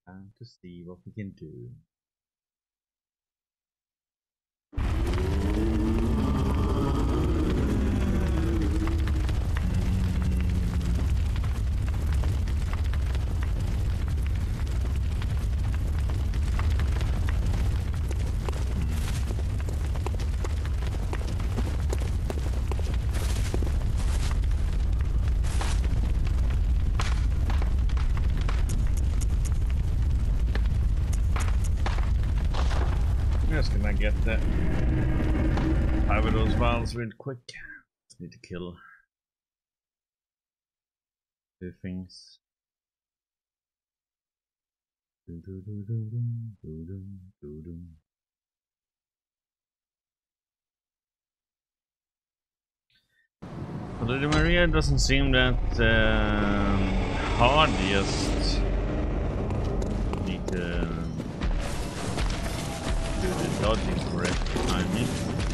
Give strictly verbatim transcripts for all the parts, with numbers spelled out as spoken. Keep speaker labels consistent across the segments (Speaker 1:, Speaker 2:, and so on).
Speaker 1: Time to see what we can do. Can I get that? Five of those vials real quick. Just need to kill two things. Doo -doo -doo -doo -doo -doo -doo -doo. Although the Maria doesn't seem that um, hard, just need to do the dodging correct timing.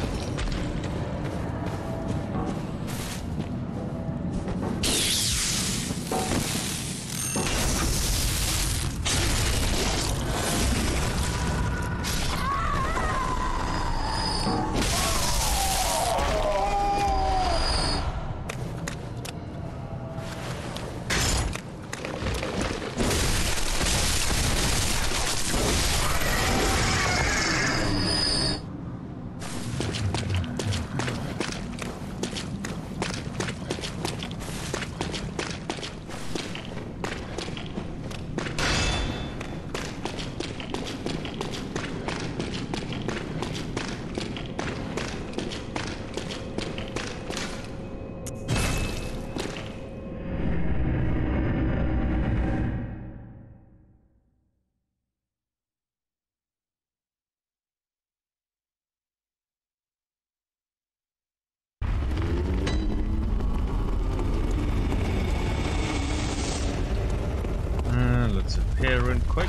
Speaker 1: Let's appear real quick.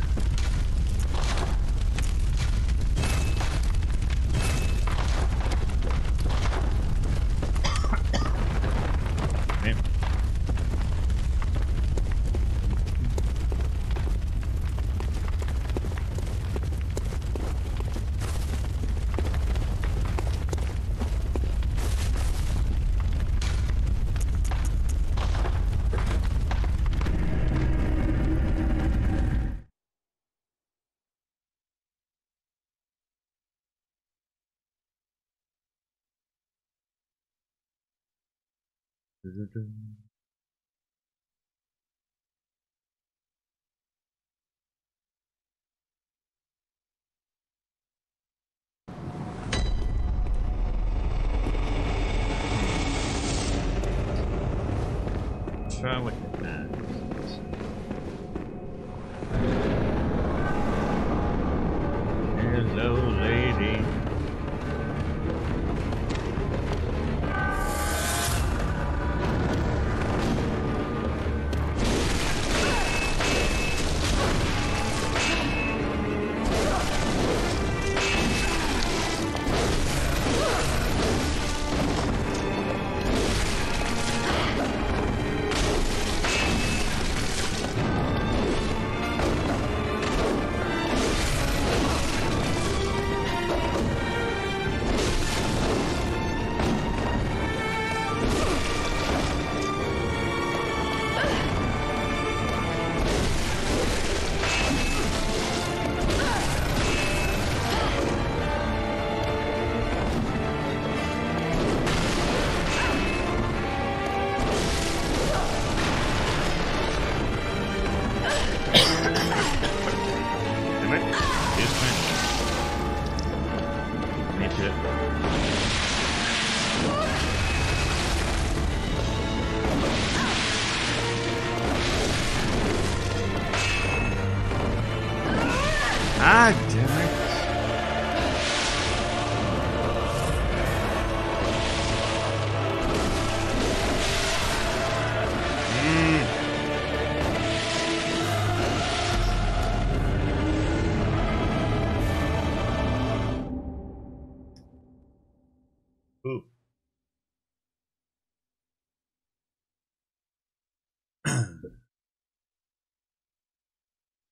Speaker 1: Okay. Try with that. Hello, lady.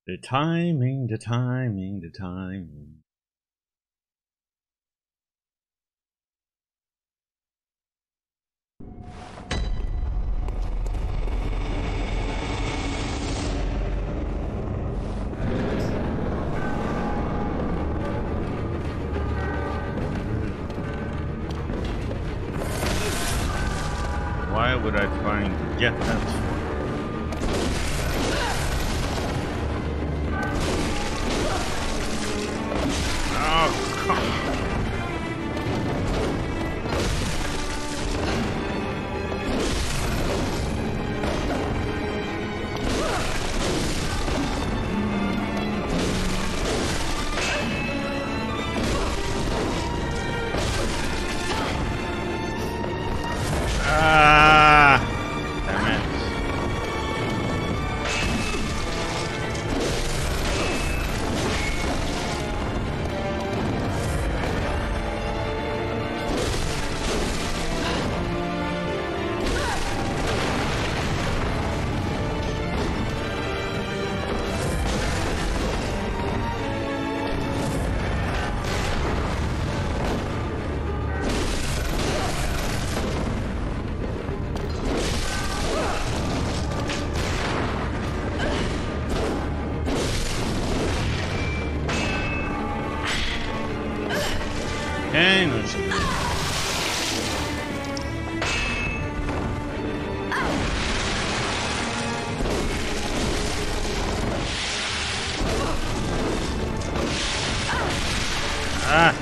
Speaker 1: The timing, the timing, the timing. Why would I try and get that? Oh, come on. Ah, damn it. Okay, no shit. Ah.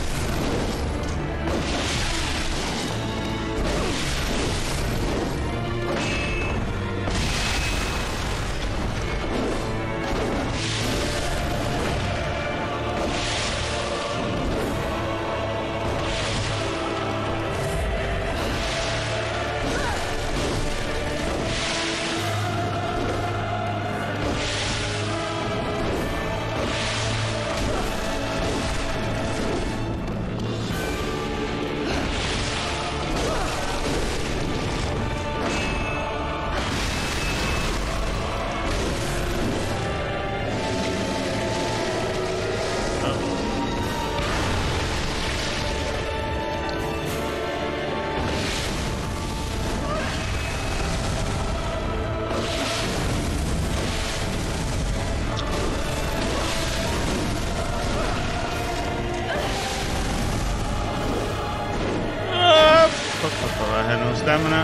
Speaker 1: I had no stamina.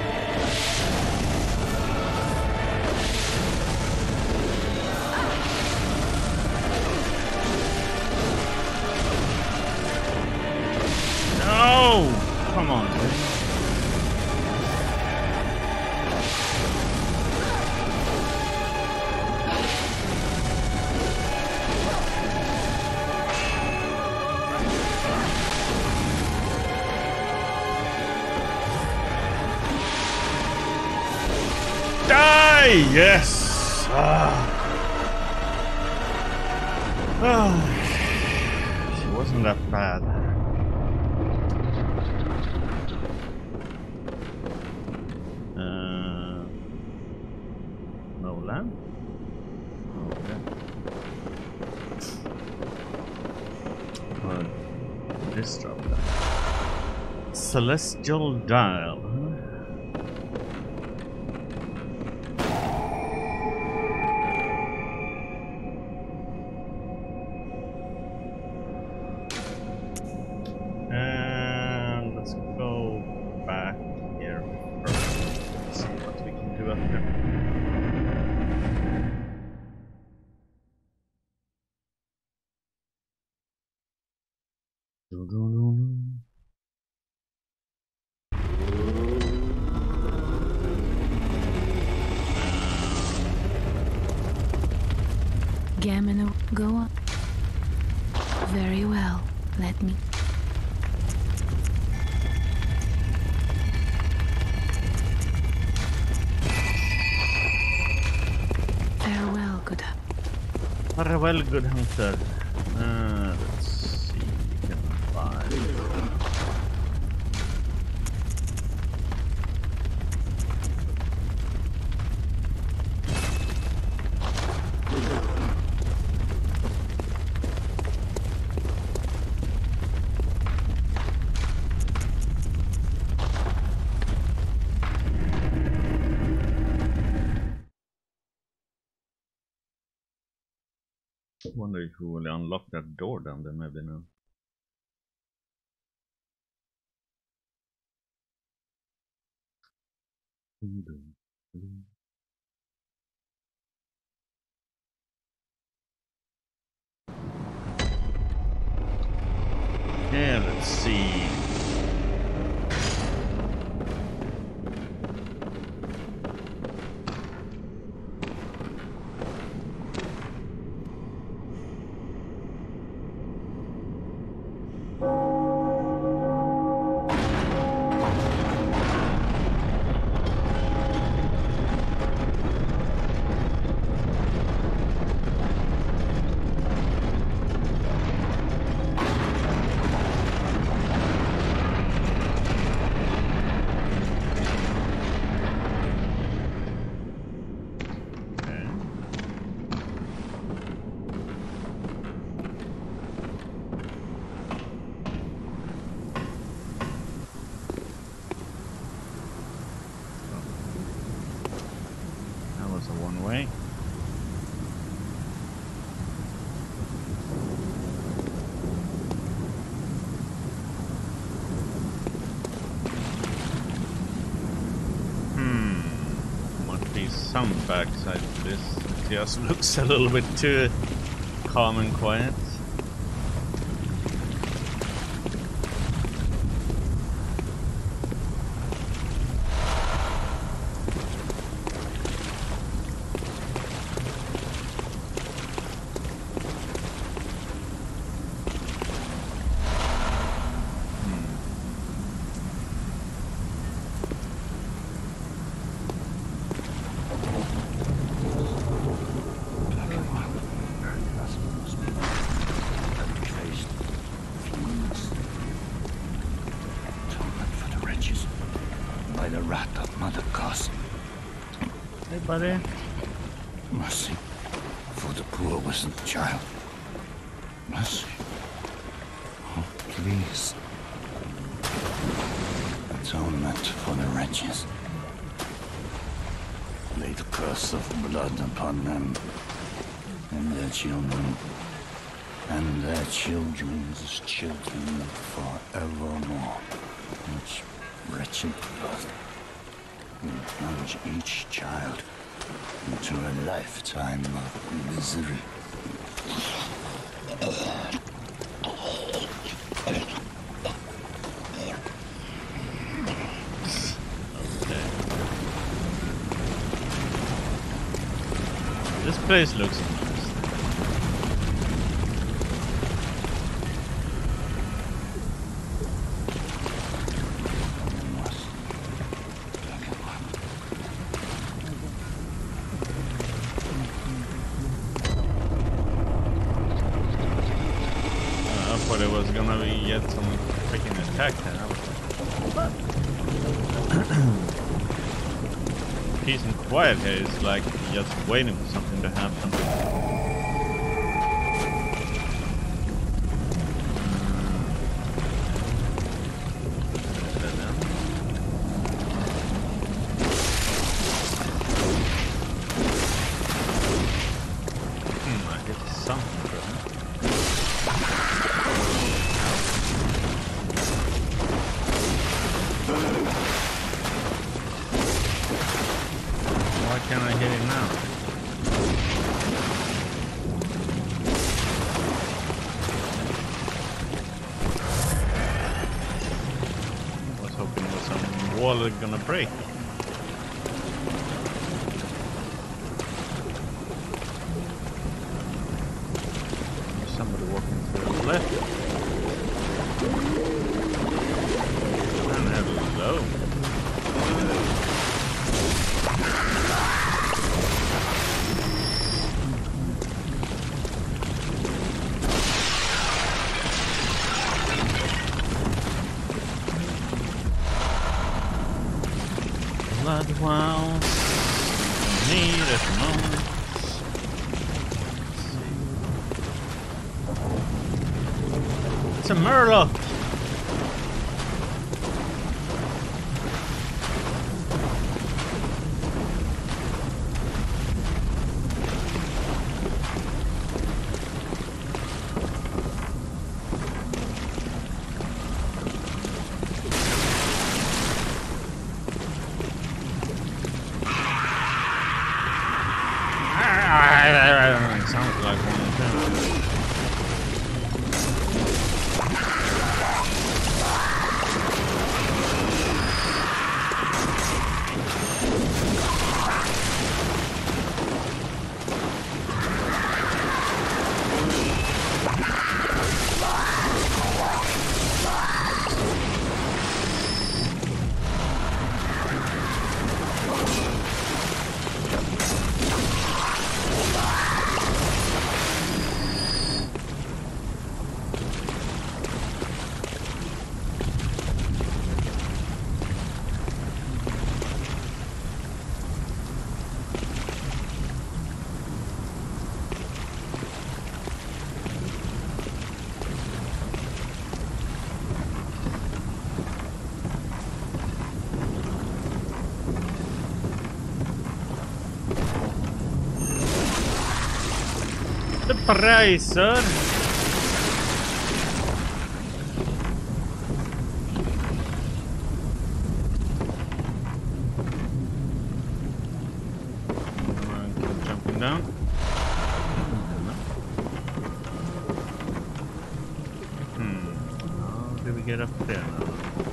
Speaker 1: No! Come on, dude. Die! Yes! Ah. Oh. She wasn't that bad. Uh, no lamp? Okay. Well, this drop down. Celestial dial.
Speaker 2: Gamino, go on. Very well. Let me. Farewell, good hunter.
Speaker 1: Farewell, good hunter. Uh, let's see. We can find. I wonder if we will unlock that door down there maybe now. Yeah, let's see. Some backside to this. It just looks a little bit too calm and quiet. Buddy.
Speaker 3: Mercy for the poor wasn't child. Mercy. Oh, please. Atonement for the wretches. Lay the curse of blood upon them and their children and their children's children forevermore. Which wretched blood will plunge each child into a lifetime of misery.
Speaker 1: Okay. This place looks nice. There was gonna be yet some freaking attack there. I was like, what? Peace and quiet here is like just waiting for something to happen. Hmm, I hit something, bro. Why can't I hit him now? I was hoping there was some wall that's gonna break. There's somebody walking to the left. And hello. Blood wounds need at the moment. It's a murloc. Surpriser! Jumping down. Hmm. How do we get up there now?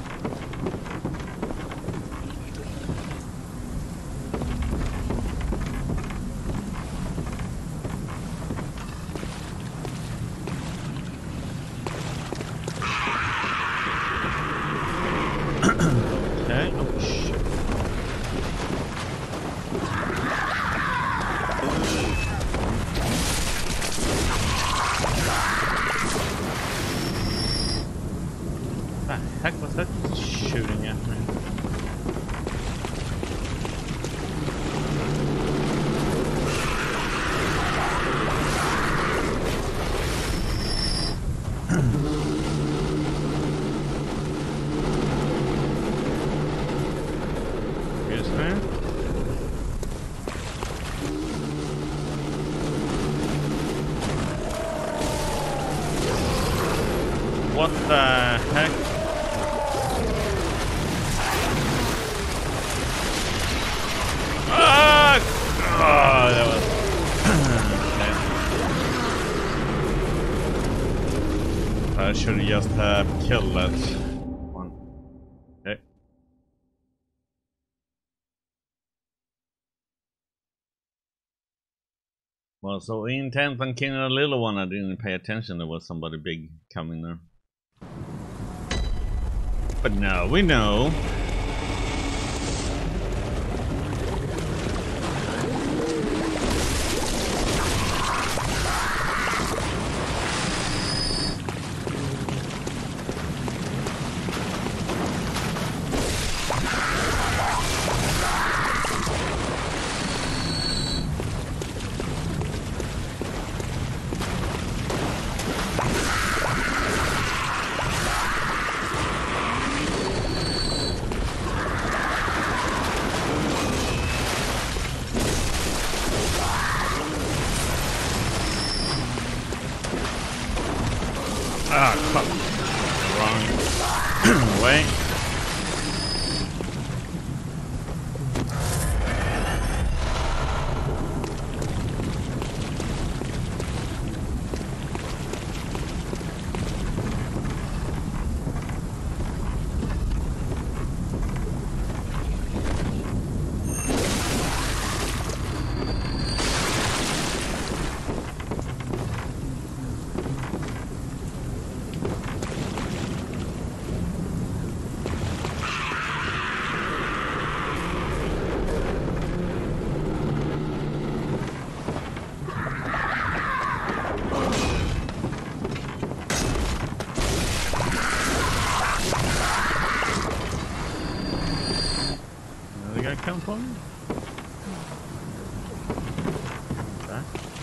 Speaker 1: Okay. Oh shit. What the heck was that shooting at me? Excuse me? What the heck? Ah! Oh, that was... okay. I should have just uh, killed that one. Okay. Well, so intent on killing a little one, I didn't pay attention. There was somebody big coming there. But now we know. Ah, fuck. Wrong way. Another guy come for me? Okay.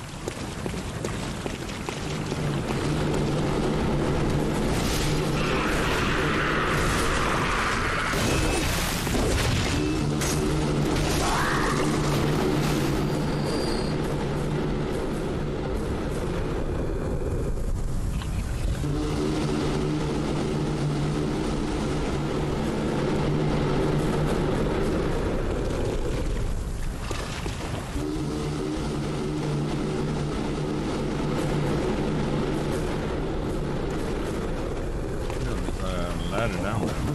Speaker 1: Ladder down there.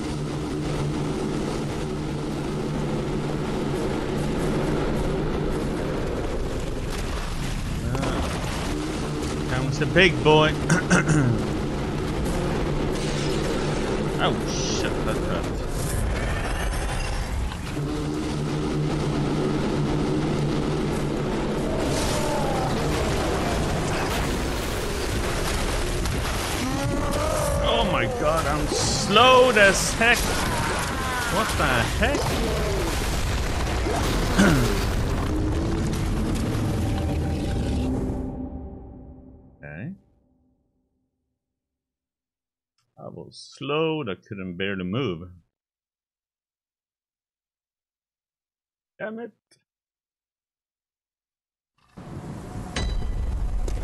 Speaker 1: Uh, comes the big boy. Oh shit, that hurt. Oh my god, I'm slowed as heck. What the heck? Okay. I was slowed, I couldn't barely move. Damn it.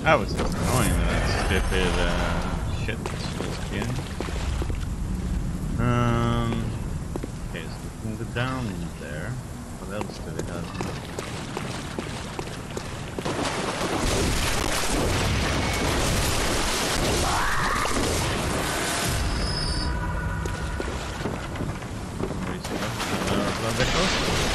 Speaker 1: That was just annoying that stupid uh, shit was here. Um, okay, so we can go down there. What else do we have? Where is it? Uh, Blood of Kos?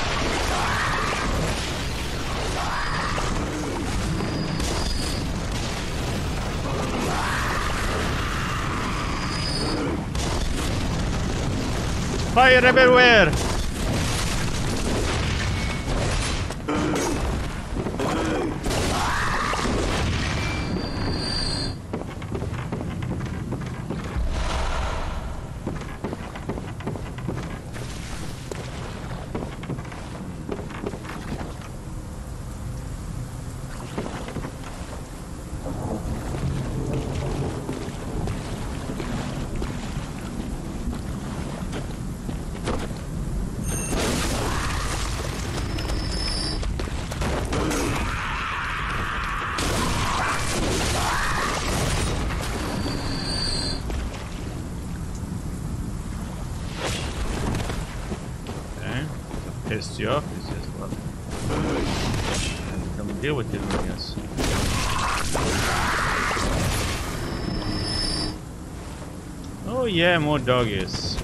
Speaker 1: Fire everywhere! Pissed you off, he says, well, come deal with it, I guess. Oh yeah, more doggies.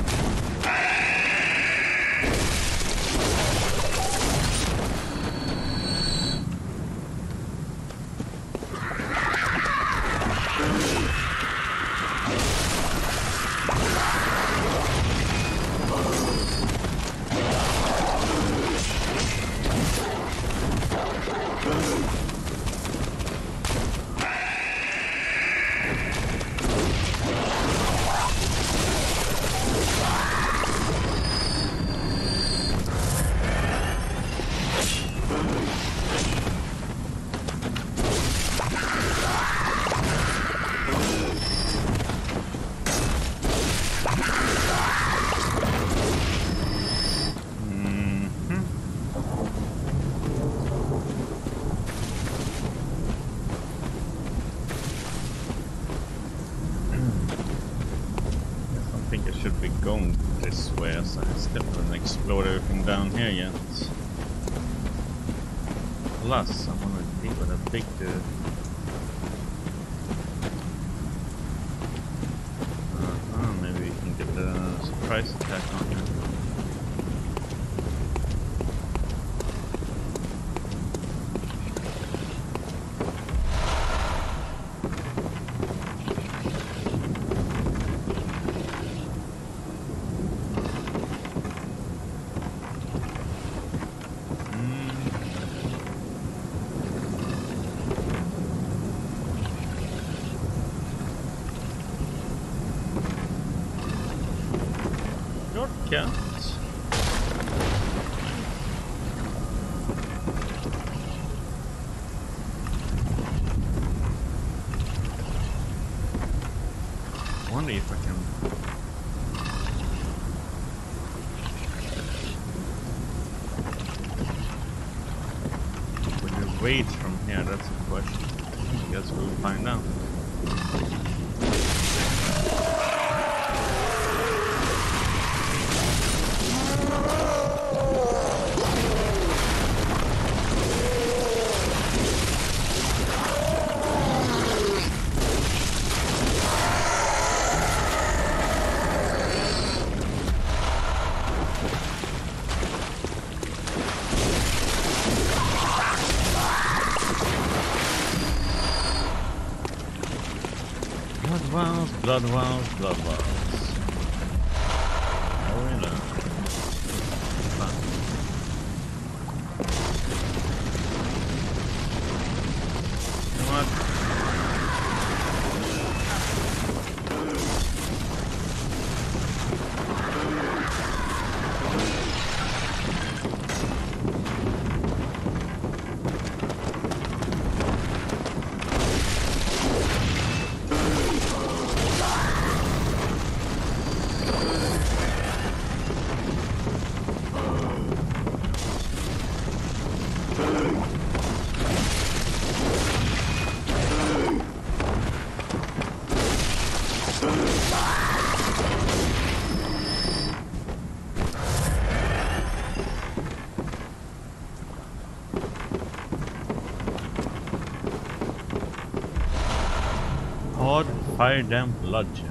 Speaker 1: Going this way, so I still haven't explored everything down here yet. Plus, I want to see what a big uh, uh, maybe we can get a surprise attack on here. Shortcut. I wonder if I can. Would you wait from here? That's the question. I guess we'll find out. Blood wells, blood wells, blood wells. Oh, you know. Fun. Come on. Hard fire damp bludgeon.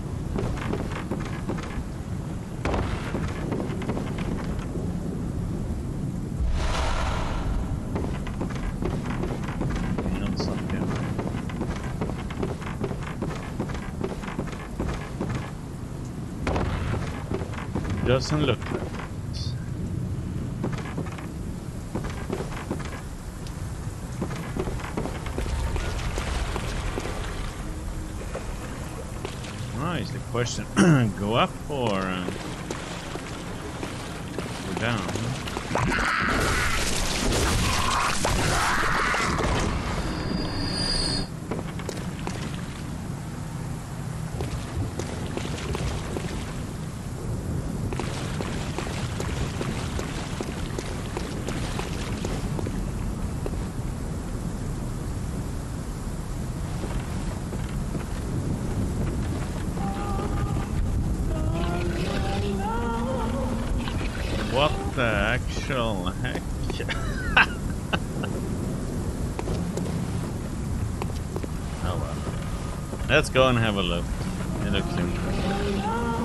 Speaker 1: Not something. Doesn't look like it. Is the question go up or uh, go down? What the actual heck? Oh well. Let's go and have a look. It looks interesting.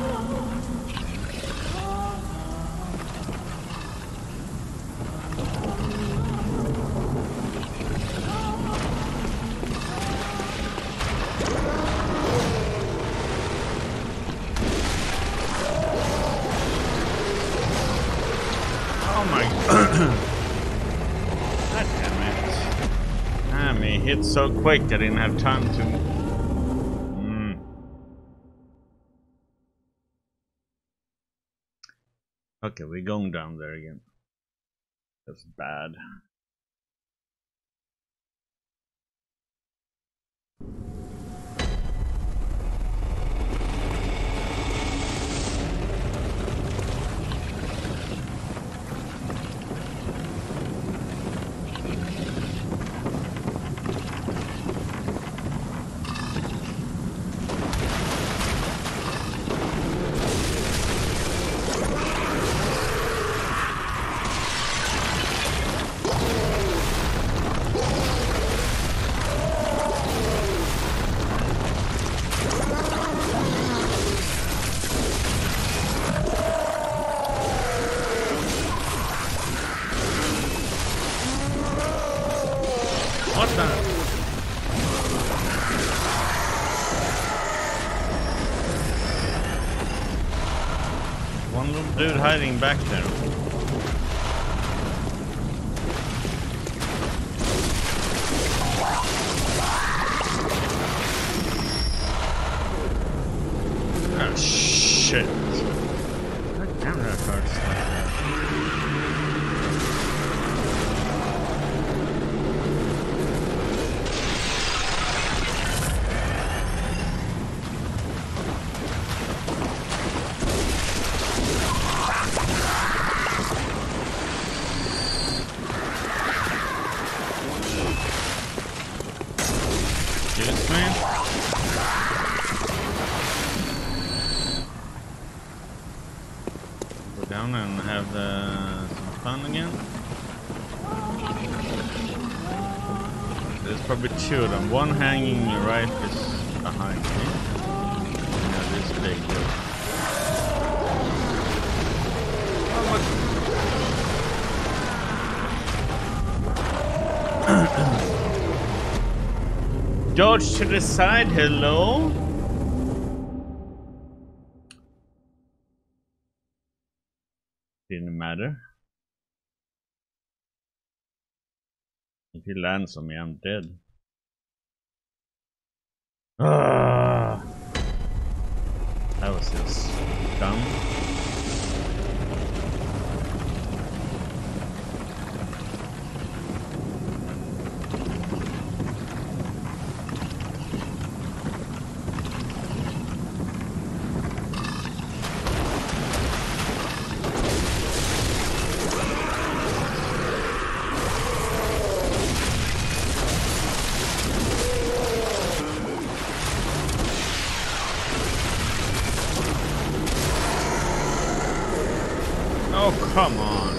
Speaker 1: God damn it. Ah, me hit so quick I didn't have time to... Mm. Okay, we're going down there again. That's bad. What the? One little dude hiding back there. Oh shit. God damn, that hurts like that. Excuse me? Go down and have uh, some fun again. There's probably two of them. One hanging right is behind me. Yeah, this big dude. George to the side, hello? Didn't matter. If he lands on me, I'm dead. Ah, that was just dumb. Oh, come on.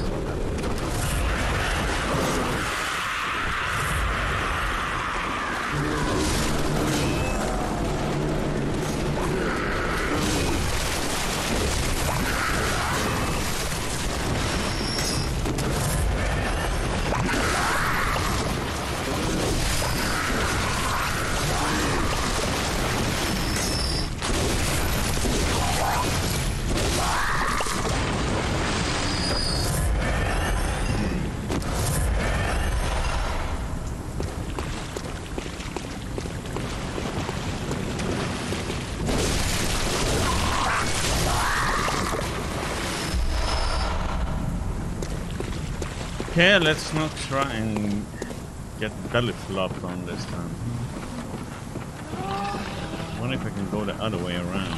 Speaker 1: Okay, let's not try and get belly flopped on this time. I wonder if I can go the other way around.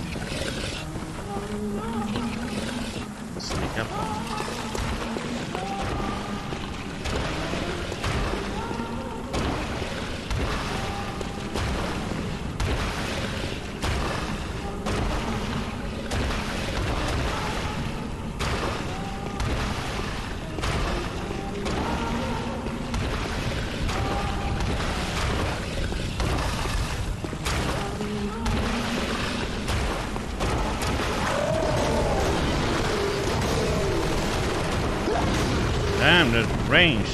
Speaker 1: Sneak up on him. Damn, the range.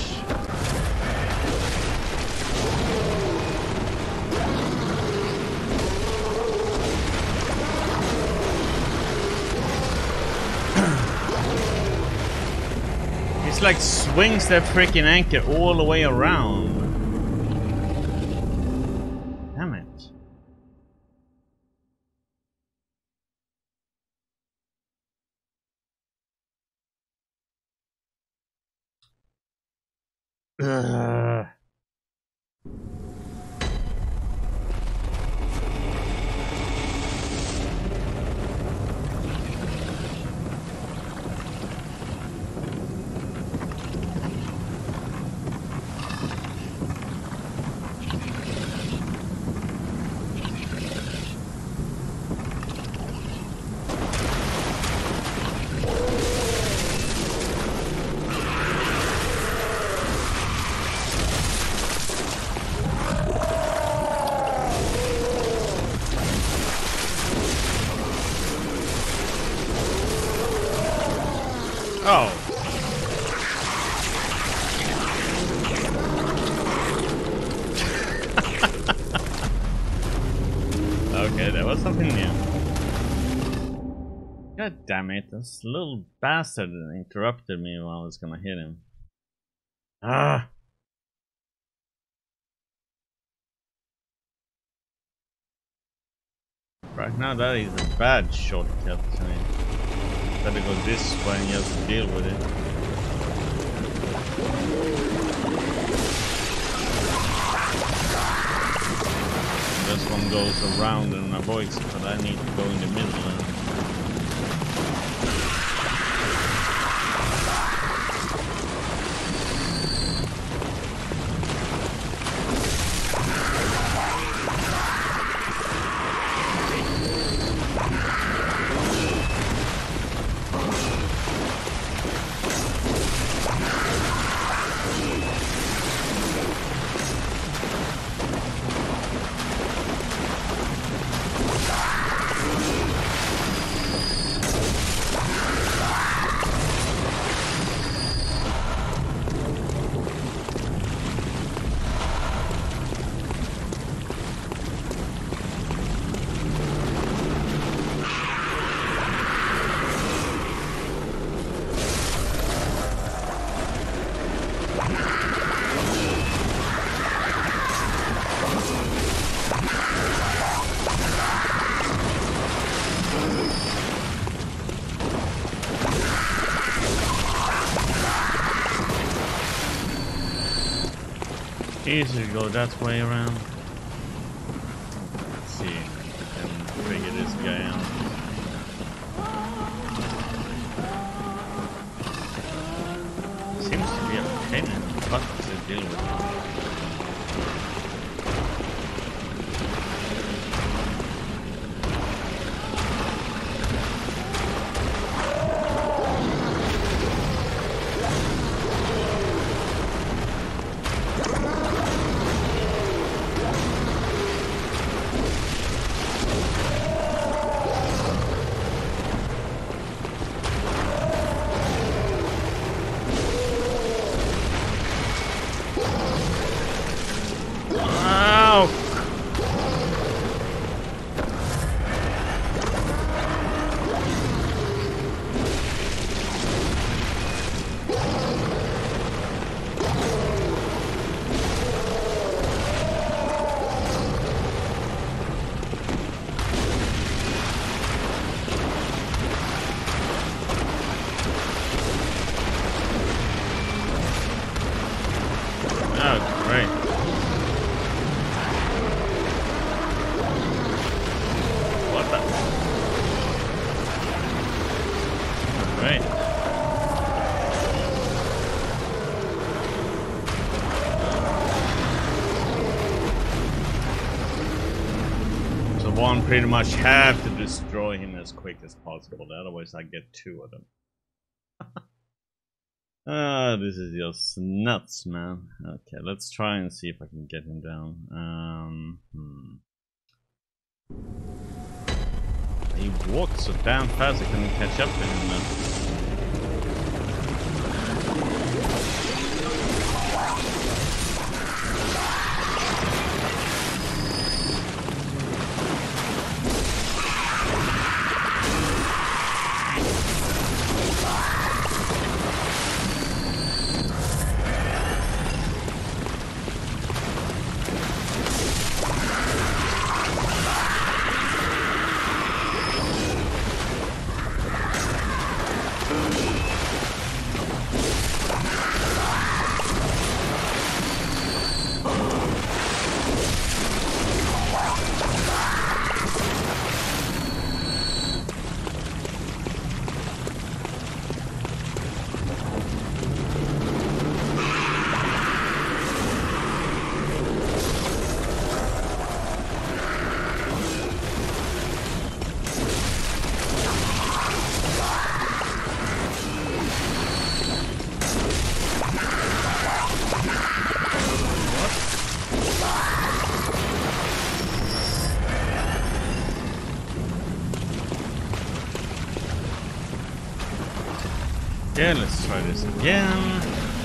Speaker 1: It's like swings that freaking anchor all the way around. Damn it. Ugh. Oh. Okay, that was something new. God damn it, this little bastard interrupted me while I was gonna hit him. Ah! Right now that is a bad shortcut to me. Better go this way and just deal with it. This one goes around and avoids it, but I need to go in the middle. And easy to go that way around. Let's see if I can figure this guy out. Seems to be a pain in the butt to deal with. Right. What the? Alright. So one pretty much have to destroy him as quick as possible, otherwise I get two of them. Ah, this is just nuts, man. Okay, let's try and see if I can get him down. Um, hmm. He walked so damn fast I couldn't catch up to him, man. Yeah, let's try this again.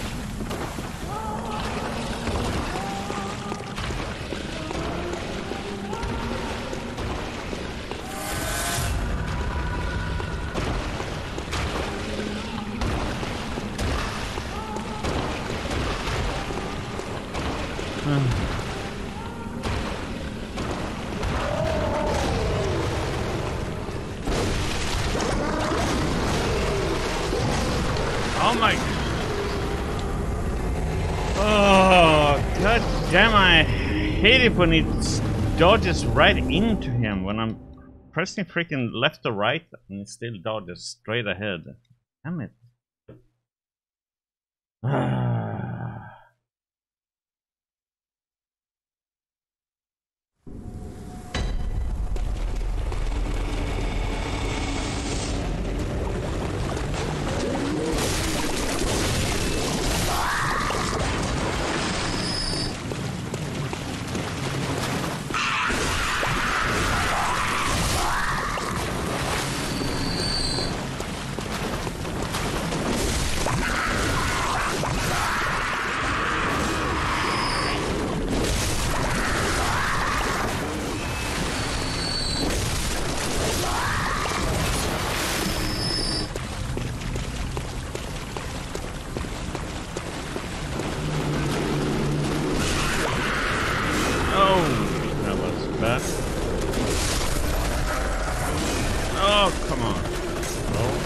Speaker 1: Oh my... Oh, god damn, I hate it when it dodges right into him when I'm pressing freaking left or right and it still dodges straight ahead. Damn it. Ah. Oh, come on. Oh.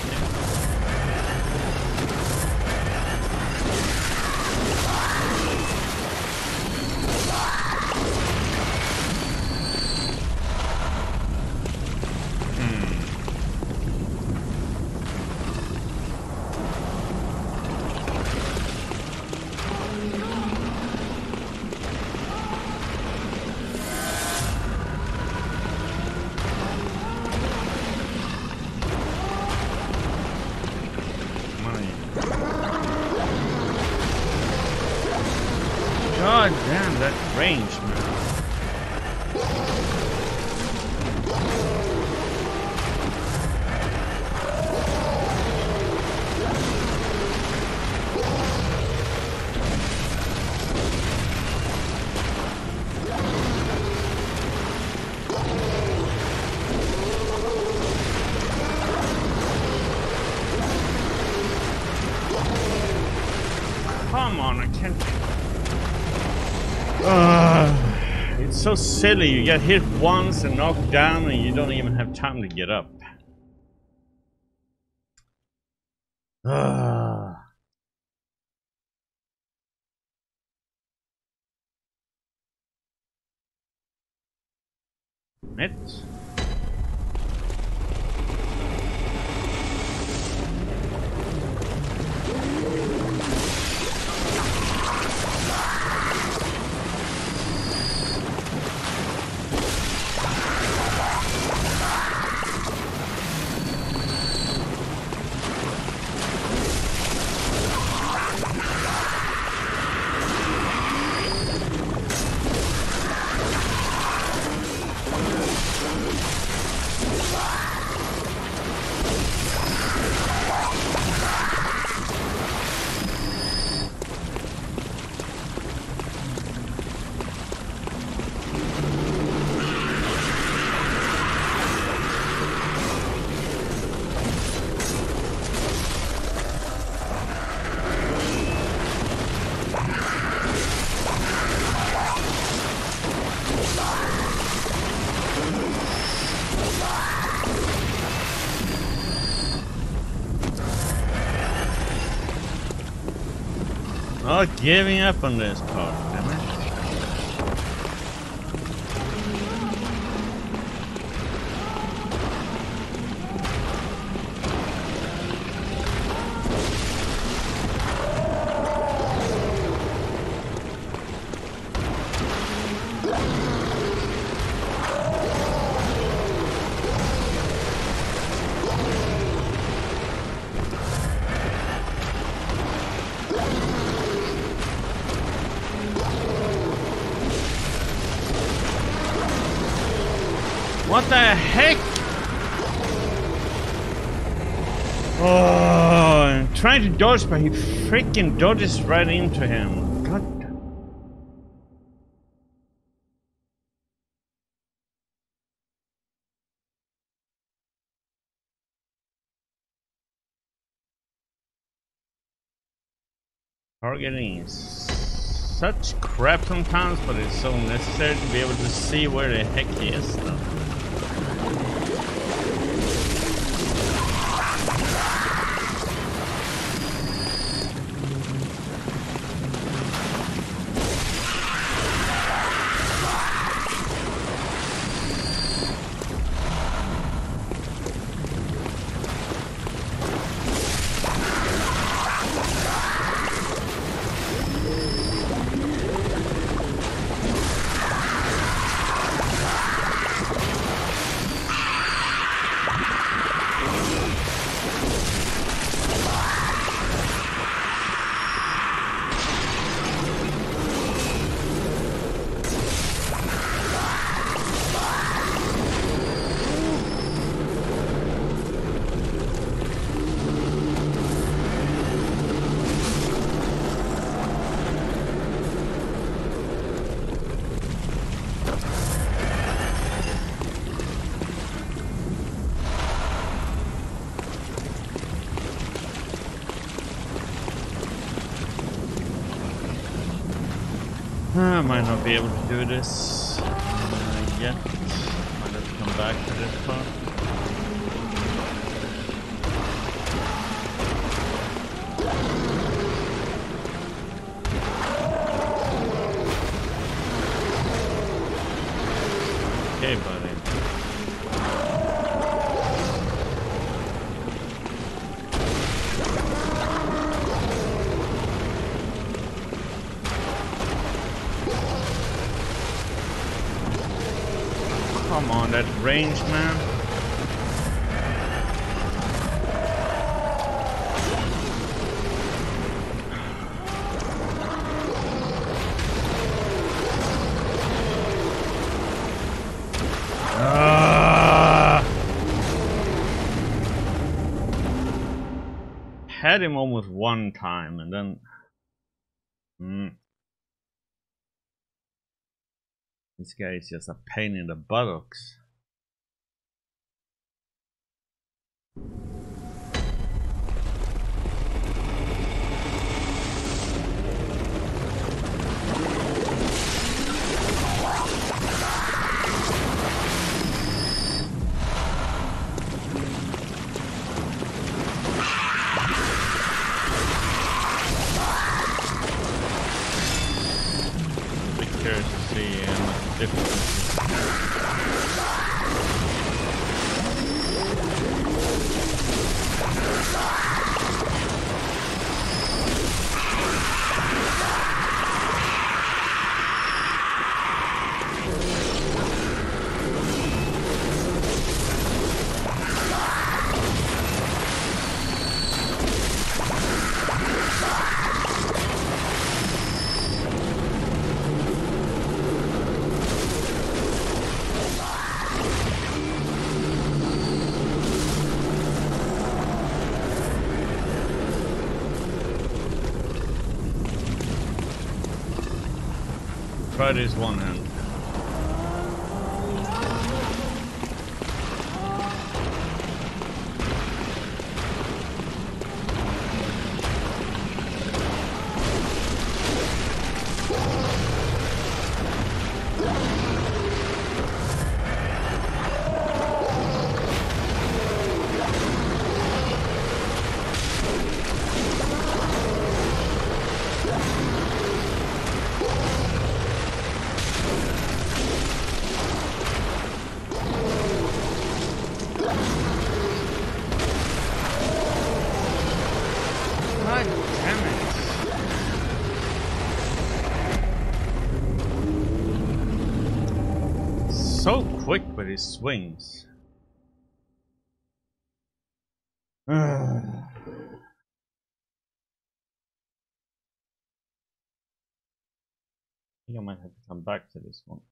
Speaker 1: God damn, that range, man. Come on, I can't... Uh, it's so silly. You get hit once and knocked down and you don't even have time to get up. Uh. It. Oh, giving up on this part, damn it. What the heck? Oh, I'm trying to dodge, but he freaking dodges right into him. God. Targeting is such crap sometimes, but it's so necessary to be able to see where the heck he is though. I might not be able to do this uh, yet. Might have to come back to this part. Okay, buddy. Come on, that range, man. Ah! Had him almost one time, and then. Hmm. This guy is just a pain in the buttocks. Be curious to see um, differences. Try this one hand. So quick with his swings. I think I might have to come back to this one.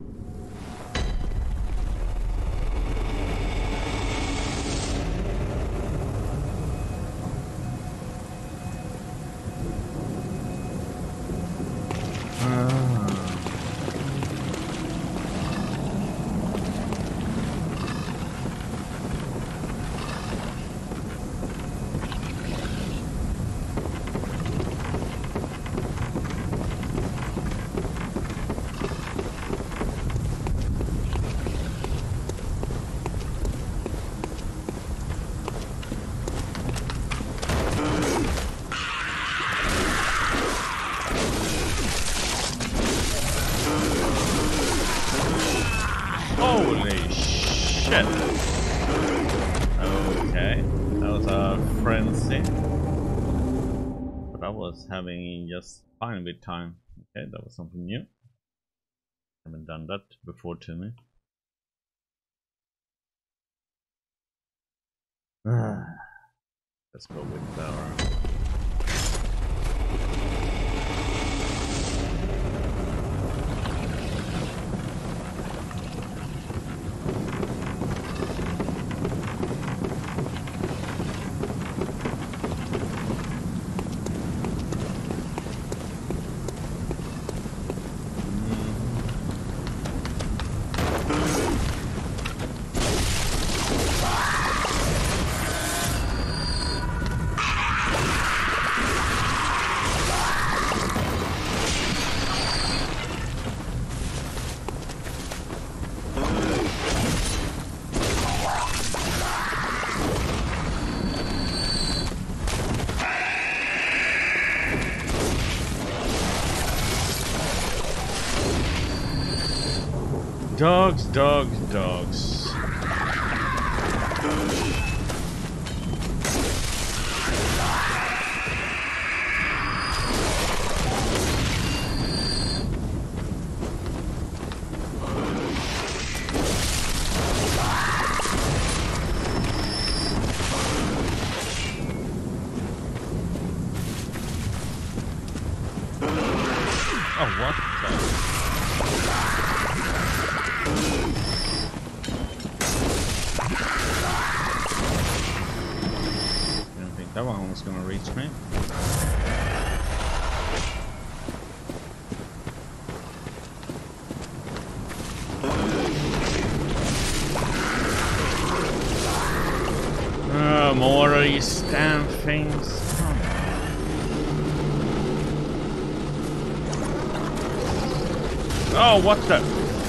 Speaker 1: Holy shit! Okay, that was a frenzy. But I was having just fine with time. Okay, that was something new. Haven't done that before to me. Let's go with our... Dogs, dogs, dogs. Oh, what the? That one was gonna reach me. Uh, more of these damn things. Come on. Oh, what the?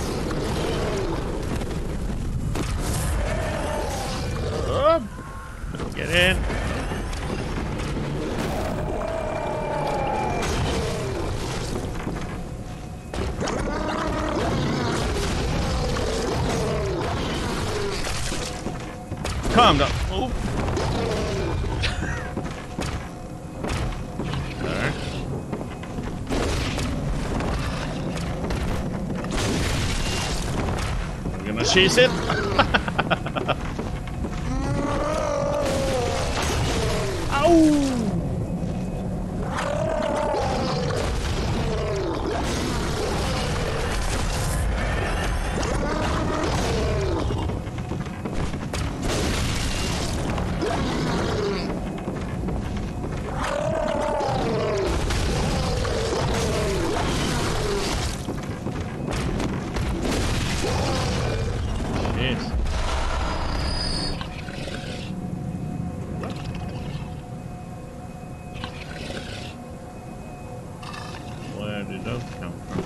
Speaker 1: Oh, get in. Calm down. Oh. There. We're gonna chase it. Ow! did those come from?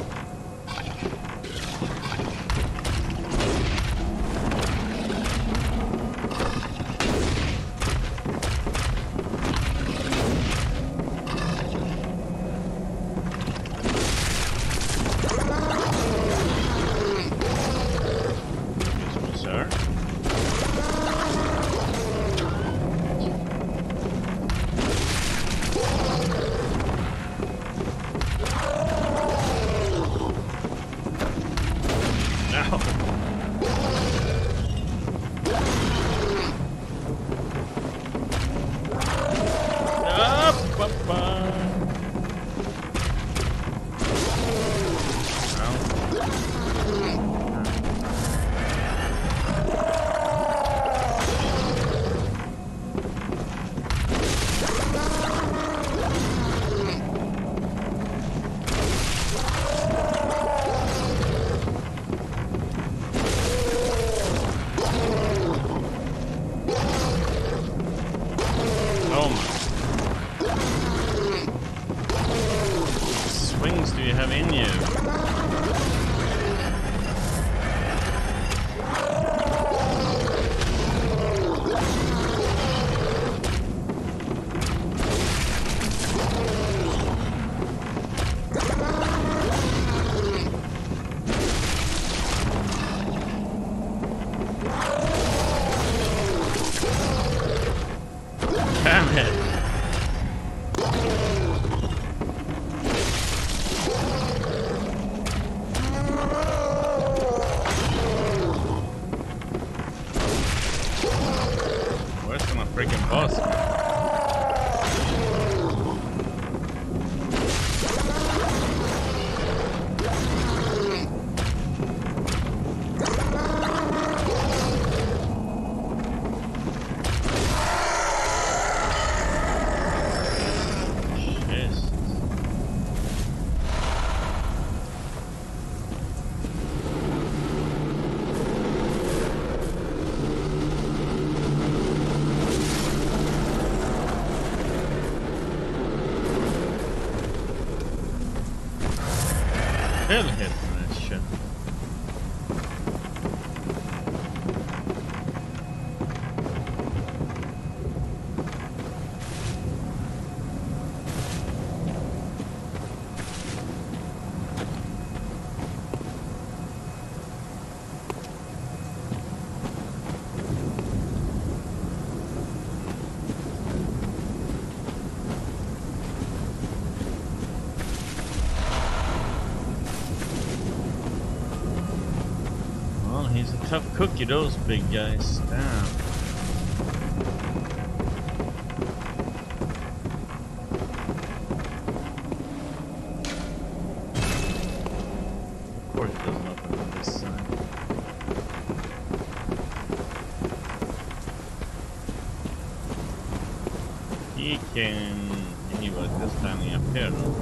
Speaker 1: Still hitting that shit. He's a tough cookie, those big guys. Damn. Of course it doesn't open on this side. He can... he was just standing up here though.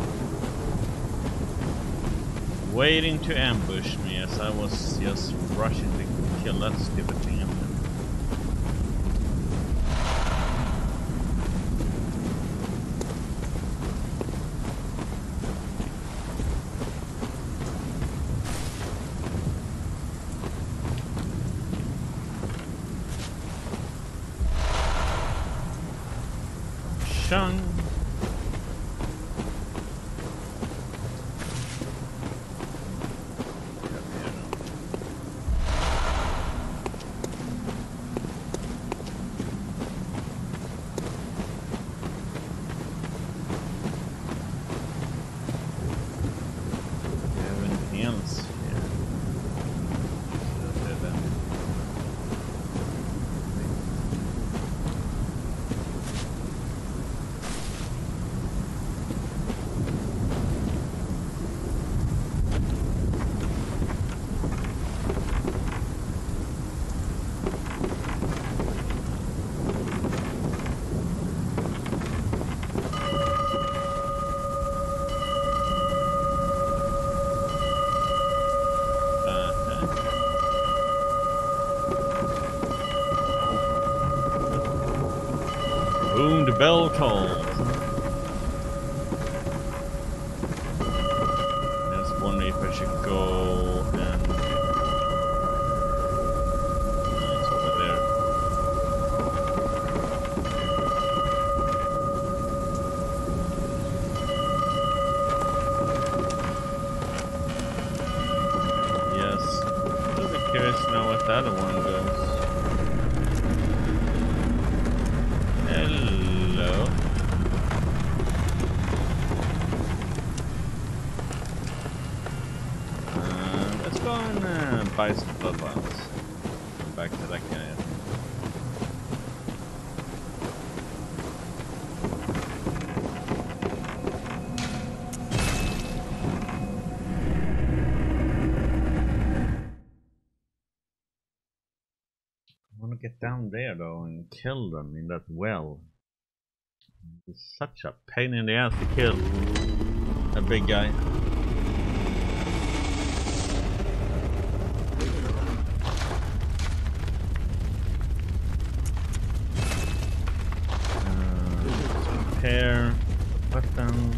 Speaker 1: Waiting to ambush me as I was just rushing to kill that stupid thing up there. Shun. Boom, the bell tolls. wonder if I should go and... No, it's over there. Yes. I'm a little bit curious to know what the other one goes. Hello. Uh, let's go and uh, buy some blood vials. Come back to that guy. I want to get down there though and kill them in that well. It's such a pain in the ass to kill a big guy. Uh, repair buttons.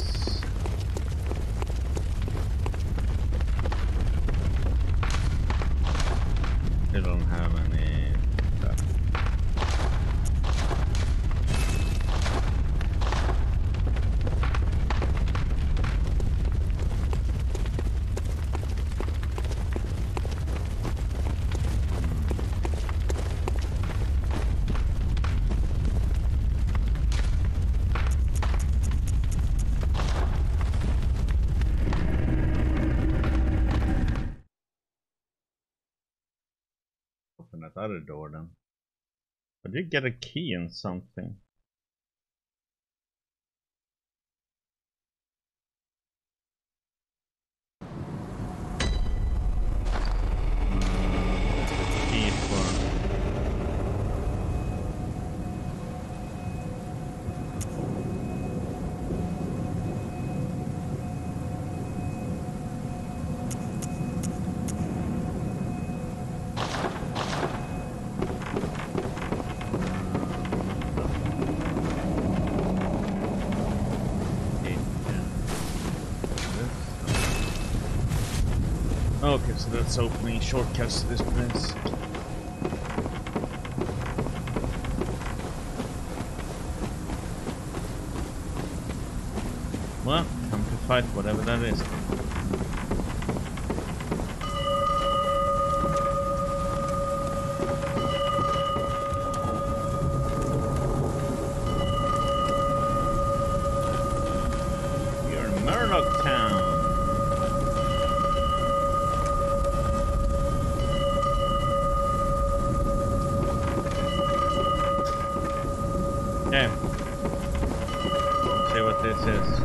Speaker 1: They don't have any stuff. Open that other door then. I did get a key and something. Uh, key for... Okay, so that's opening shortcuts to this place. Well, time to fight whatever that is. You're in Murdoch Town. Okay. Let's see what this is.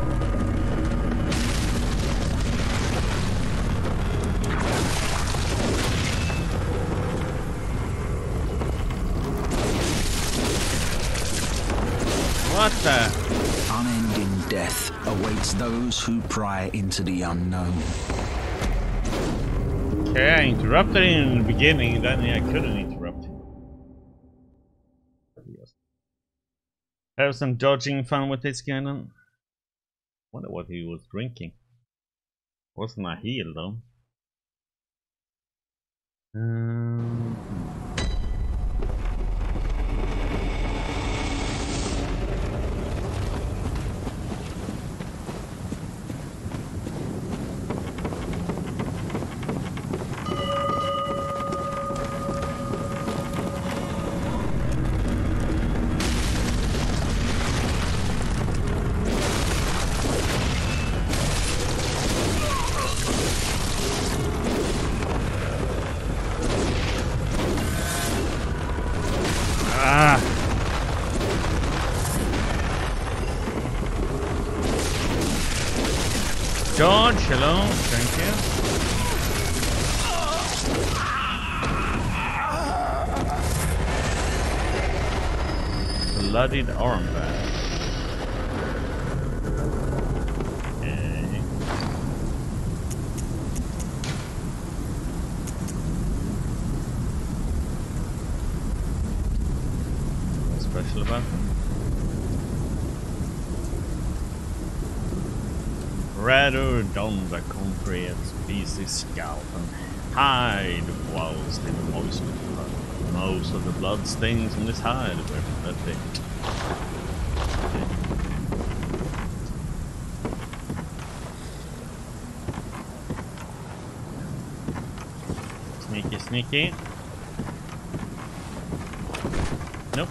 Speaker 1: What the?
Speaker 3: Unending death awaits those who pry into the unknown.
Speaker 1: Okay, I interrupted him in the beginning, then I couldn't interrupt him. Have some dodging fun with this guy then. Wonder what he was drinking. Wasn't a heal though. Um, George, hello, thank you. Bloodied armband. Okay. What's special about them? Rather don the concrete species scalp and hide whilst in moist with blood. Most of the blood stains on this hide were pathetic. Sneaky, sneaky. Nope.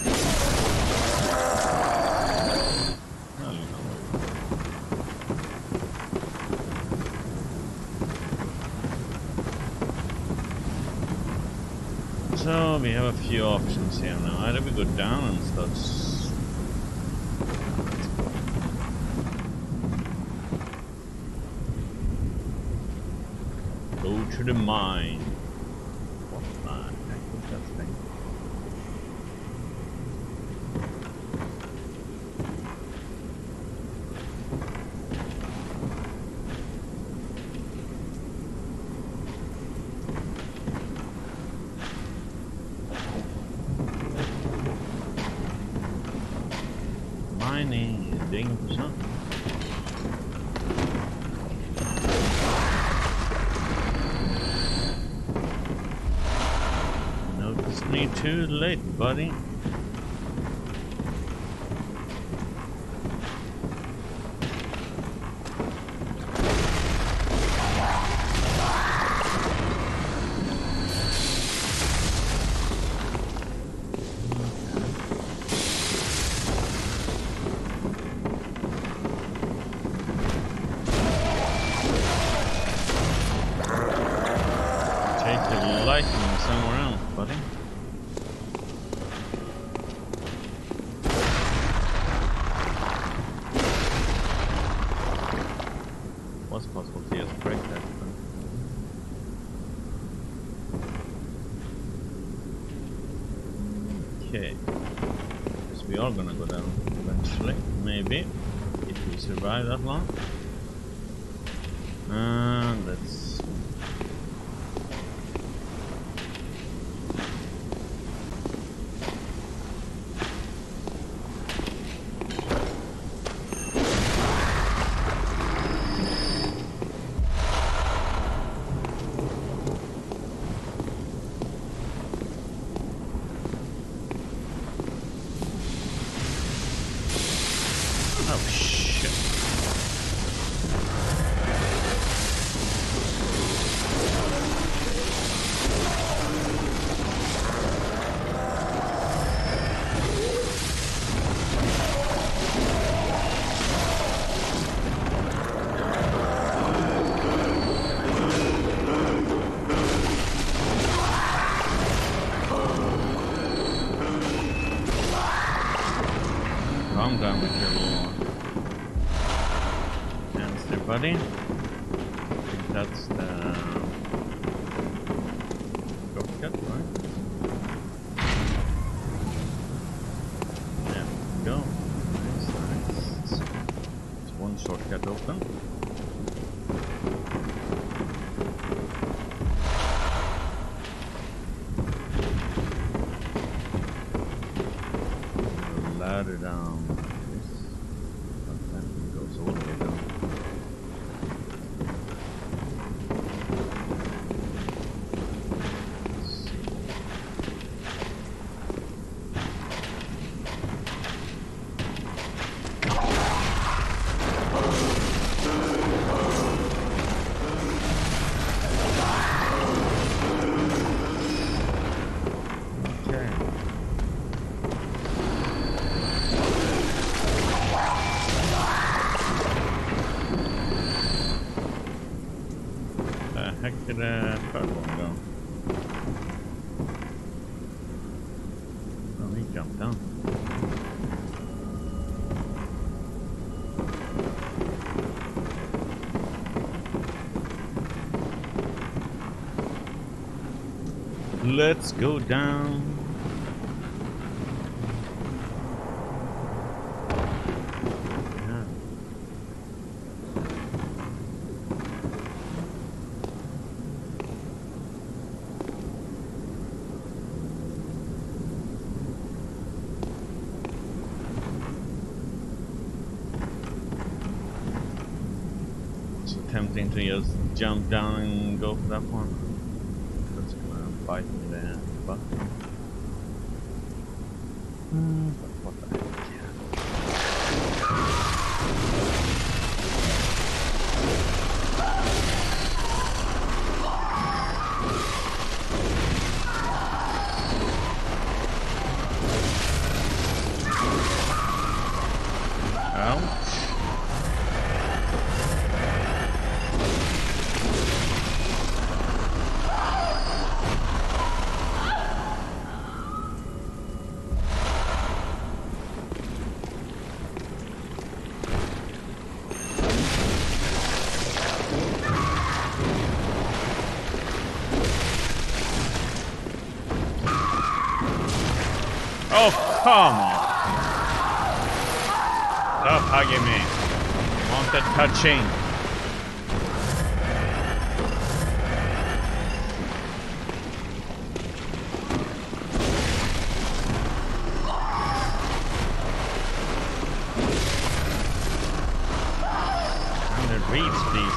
Speaker 1: So we have a few options here now. Either we go down and start s go to the mine. What the heck is that thing? Ding for something. Notice me too late, buddy. Somewhere else, buddy. Was possible to just break that. Okay. Guess we are gonna go down eventually, maybe, if we survive that long. And let's. Oh shit. Calm down with your little hands there, buddy. I think that's the shortcut, right? There we go. Nice, nice. It's one shortcut open. Ladder down. Heck did the third one go? Oh, he jumped down. Let's go down. So tempting to just jump down and go for that one. That's gonna bite me there. But, mm, but what the heck? Oh, come on! Stop hugging me. Want that touching. And the reeds, please.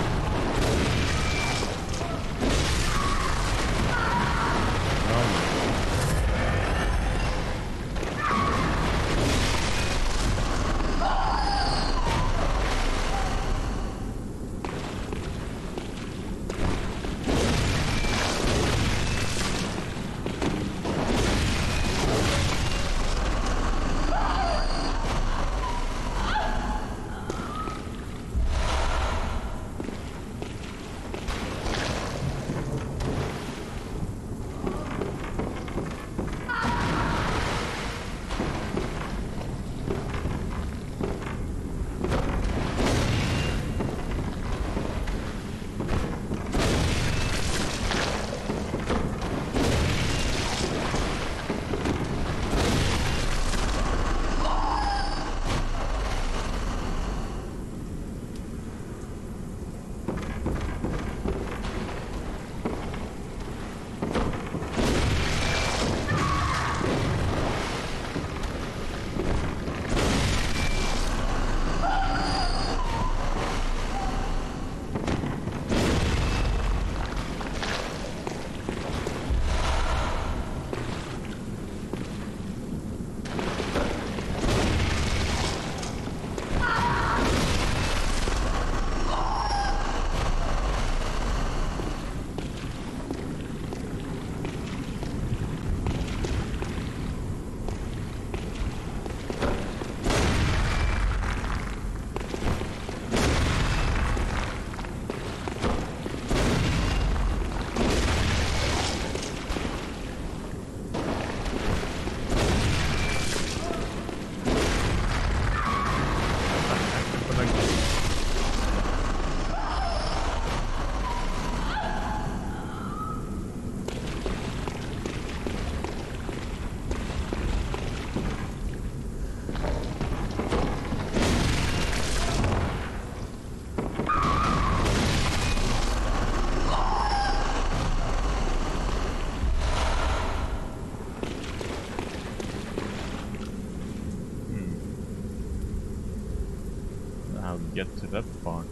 Speaker 1: Get to that part.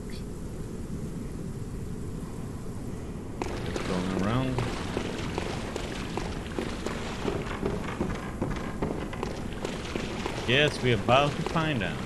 Speaker 1: Just going around. Yes, we're about to find out.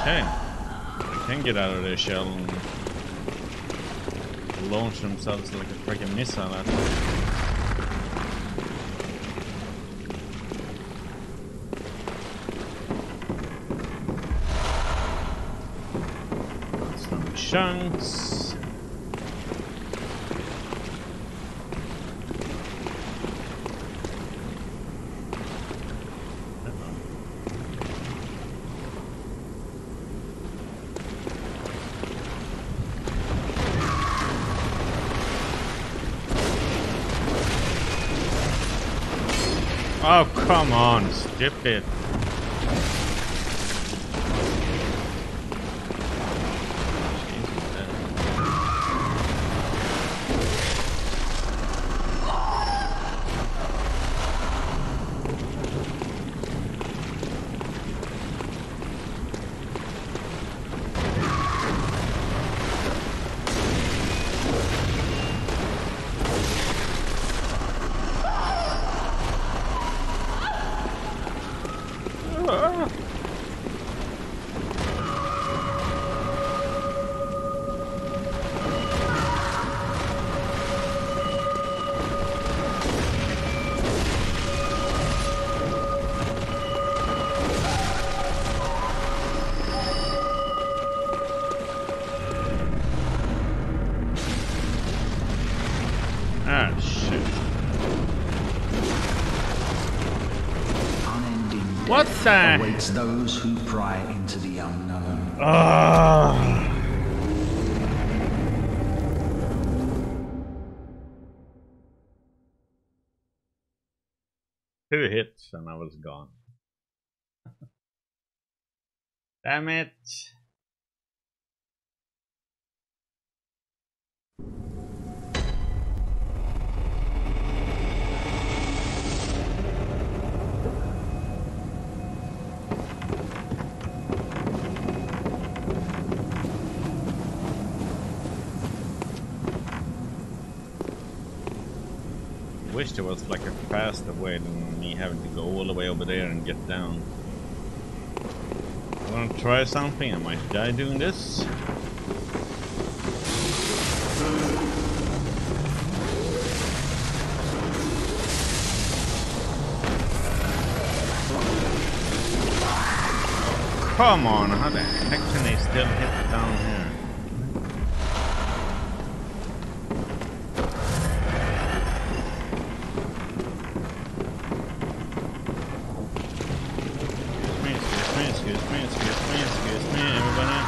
Speaker 1: Okay. They can get out of their shell and launch themselves like a freaking missile at them. Some chunks. Oh, come on, stupid. Ah, shit.
Speaker 3: Unending
Speaker 1: What
Speaker 3: death
Speaker 1: the?
Speaker 3: awaits those who pry into the unknown.
Speaker 1: Ah. Two hits and I was gone. Damn it. Wish there was like a faster way than me having to go all the way over there and get down. I wanna try something, I might die doing this. Come on, how the heck can they still hit down here? Excuse me, excuse me, excuse me, excuse me, everybody.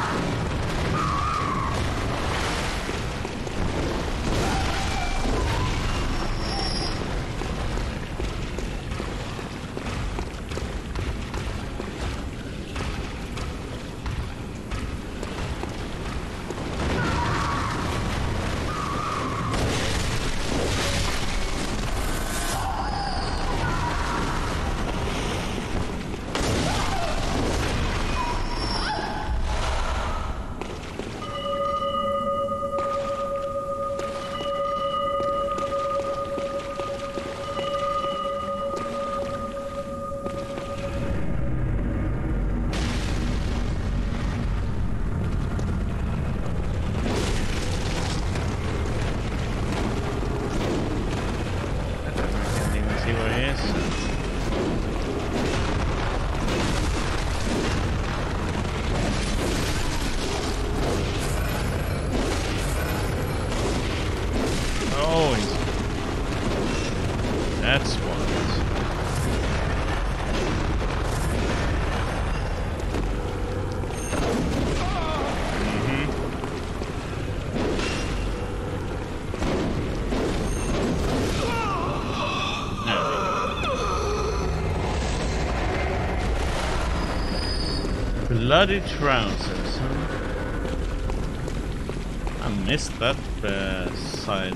Speaker 1: That's what. Mm-hmm. Bloody trousers, huh? I missed that uh, side.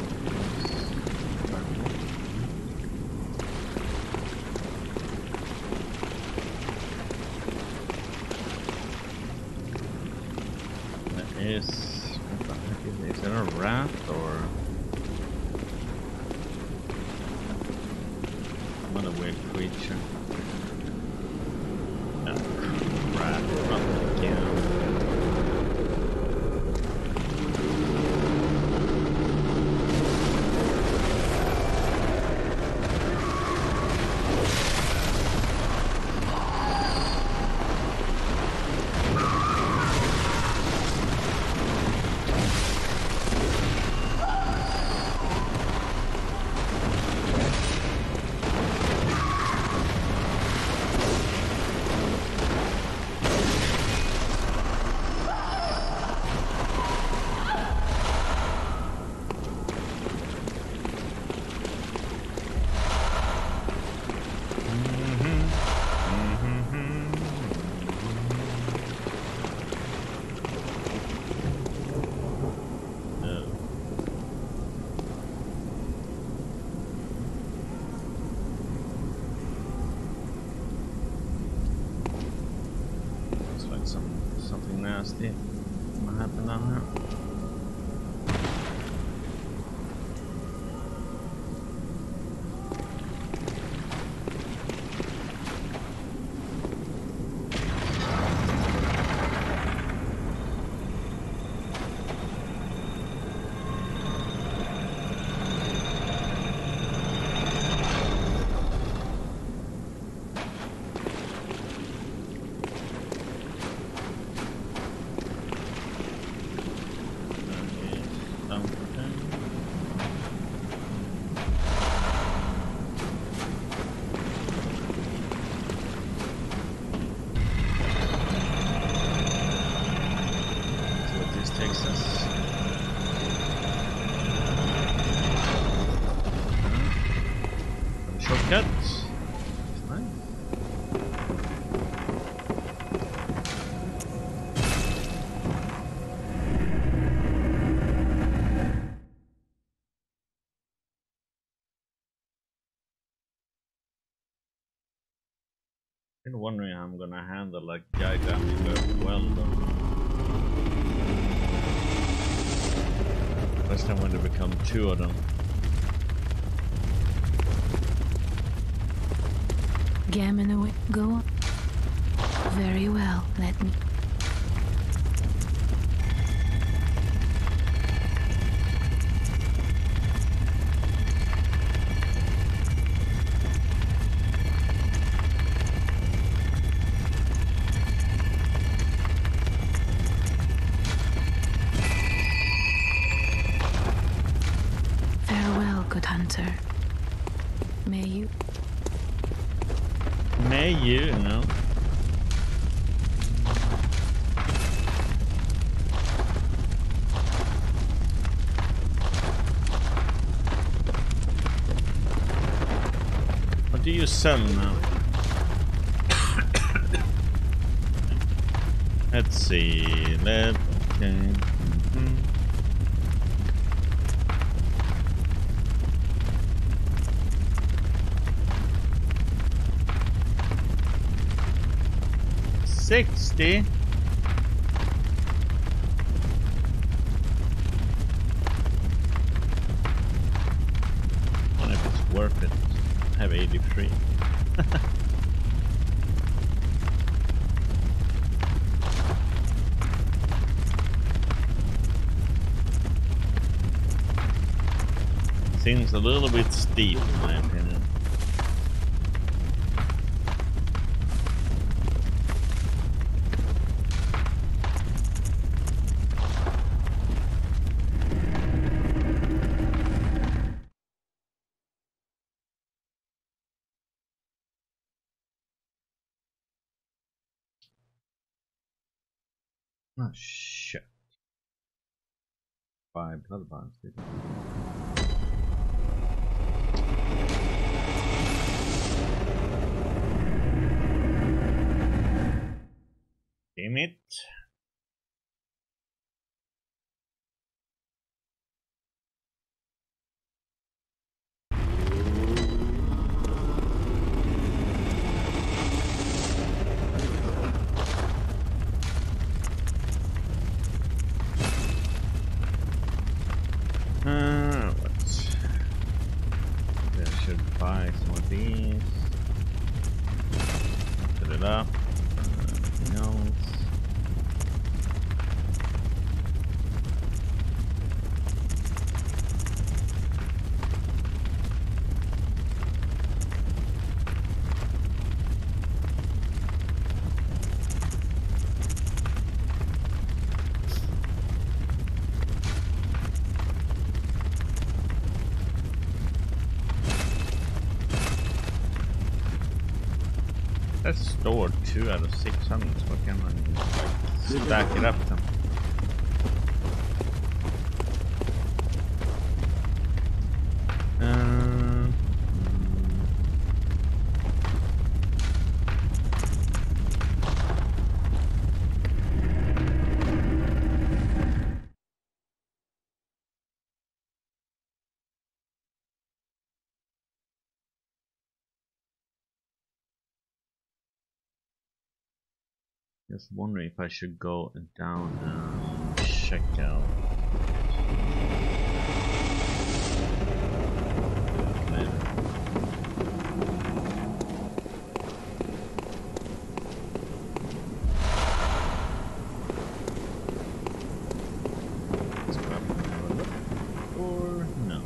Speaker 1: Is, what the heck is, is there a rat or some other weird creature? No, rat, not again. something nasty gonna happen down here. Shortcuts. Nice. Been wondering how I'm gonna handle like gigantic well done. First time when there become two of them.
Speaker 2: Gammon away. Go on. Very well. Let me. Farewell, good hunter. May you.
Speaker 1: May you, no. What do you sell now? Let's see. Let okay. Mm-hmm. Sixty. I don't know if it's worth it. I have eighty-three. Seems a little bit steep in my opinion. Oh shit. Five Bloodborne. Damn it. Uh, what? I should buy some of these. Put it up. Anything else? That's stored two out of six hundred, so I can like stack it up then. Um, Just wondering if I should go down and check out. Maybe. Let's go up and have a look. Or no.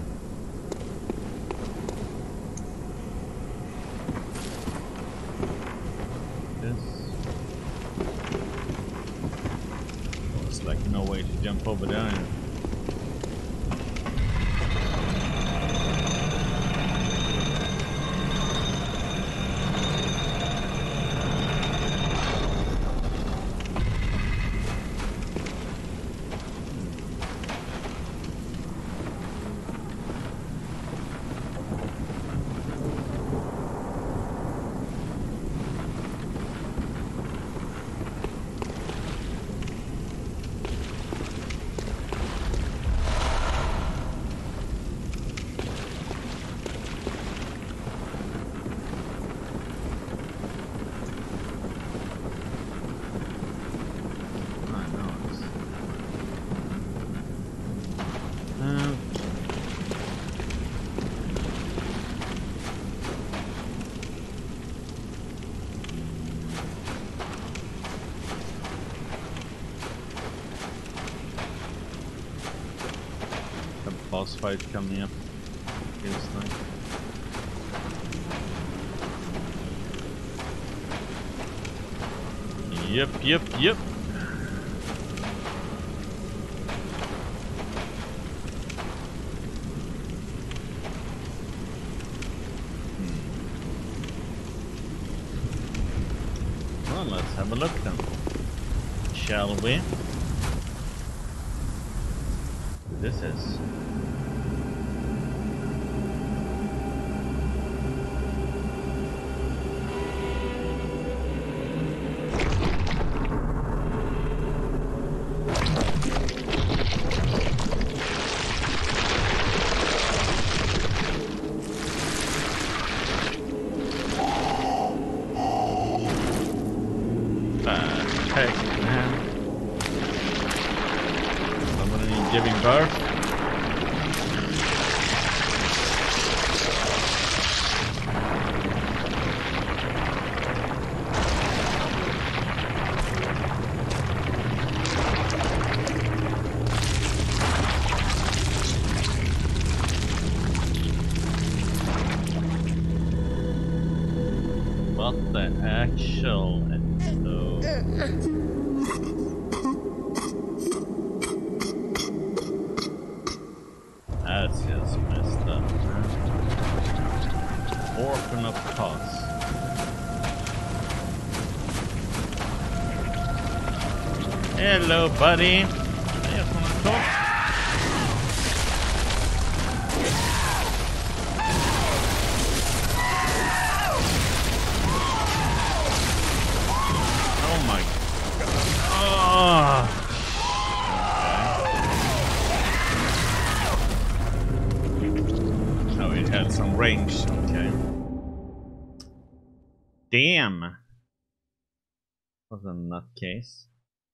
Speaker 1: Like no way to jump over there. Boss fight coming up. Feels like. Yep, yep, yep. Hmm. Well, let's have a look then. Shall we? This is. Giving birth. What the actual? Oh. That's just messed up, man. Orphan of Kos. Hello, buddy. Hey, Orphan of Kos. Oh my god. Oh. Had some range, okay. Damn. Was a nutcase.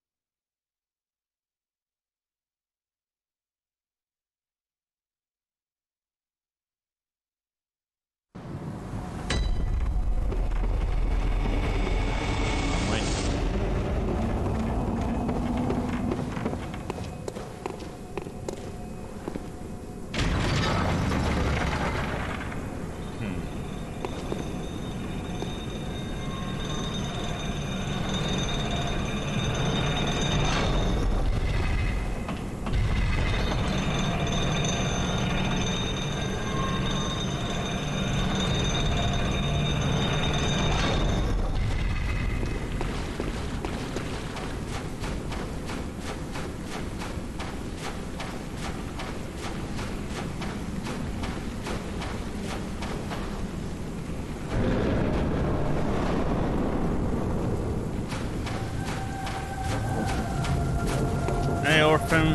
Speaker 1: Hey, Orphan.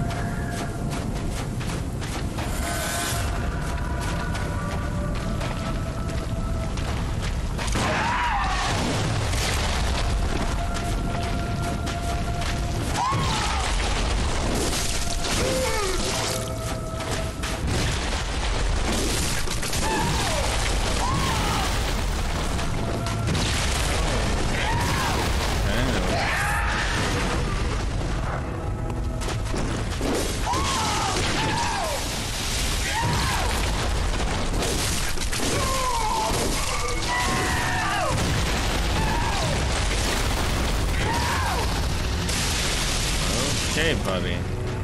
Speaker 1: Hey, buddy.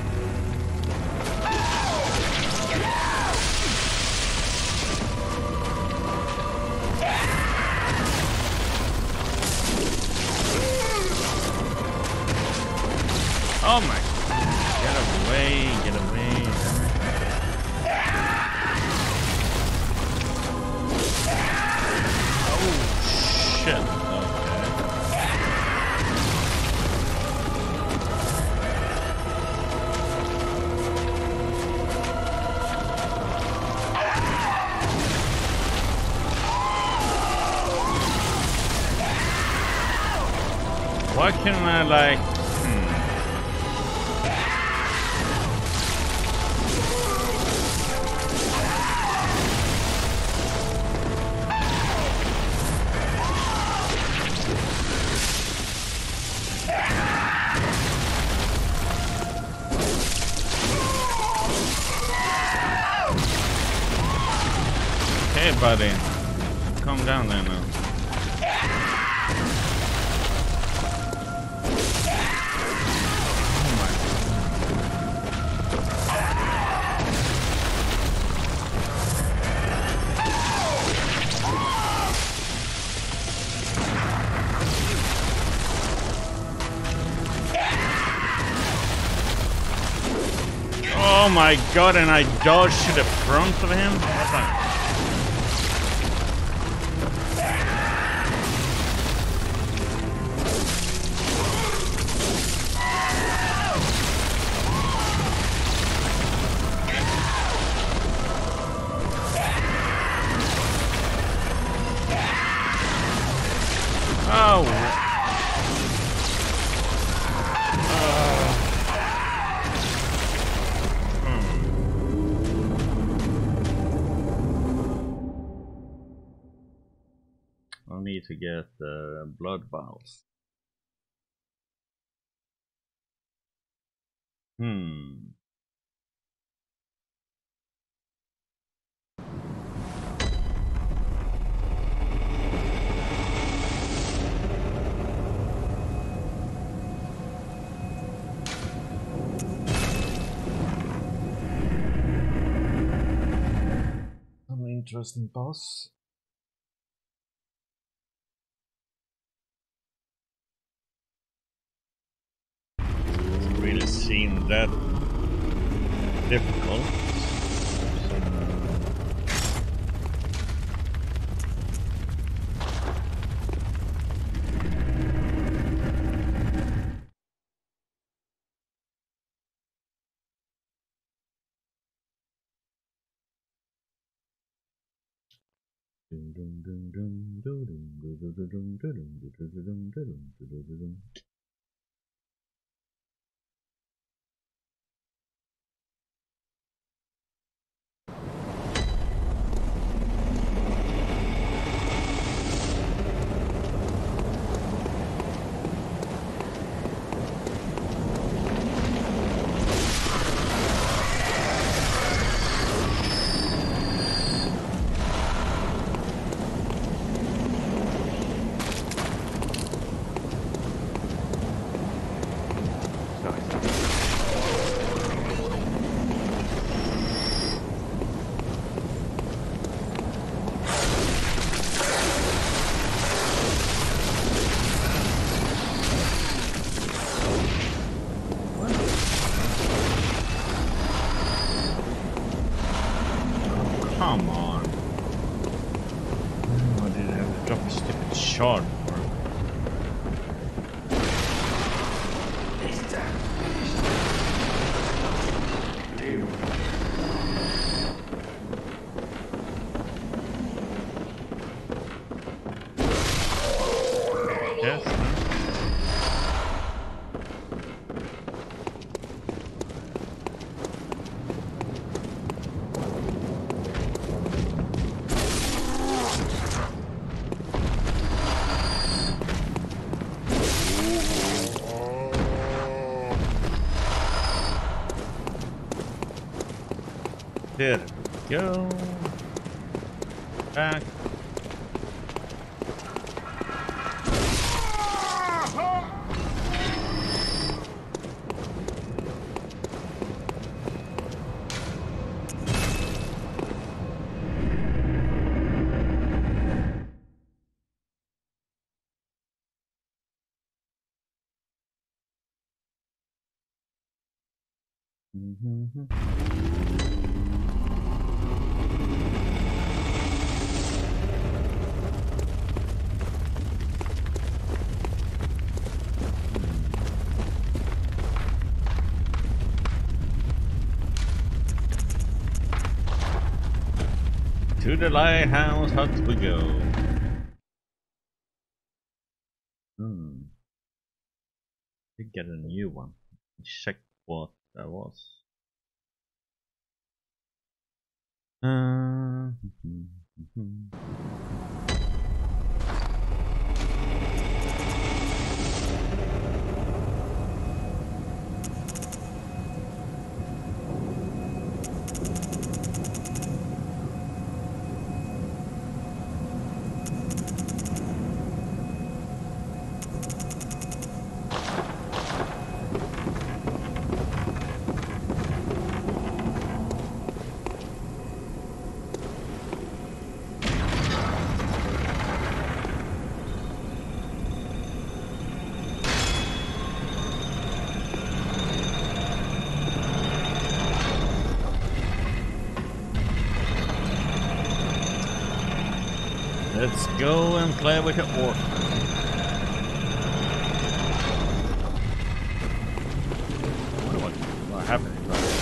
Speaker 1: Oh my! Get away! Get away! Oh shit! Okay. Why can I like? Hey, buddy. Calm down there now. Oh my. Oh my god, and I dodged to the front of him? What the? Oh. Uh. Hmm. I'll need to get uh, blood vials. Hmm. Interesting boss. Really seem that difficult. Come on. Why did I have to drop a stupid shard for? Yes. There we go. Back. Mm-hmm. To the lighthouse hut we go. Hmm. Did get a new one. Check what that was. Uh, Let's go and play with the orphan. I wonder what, what happened.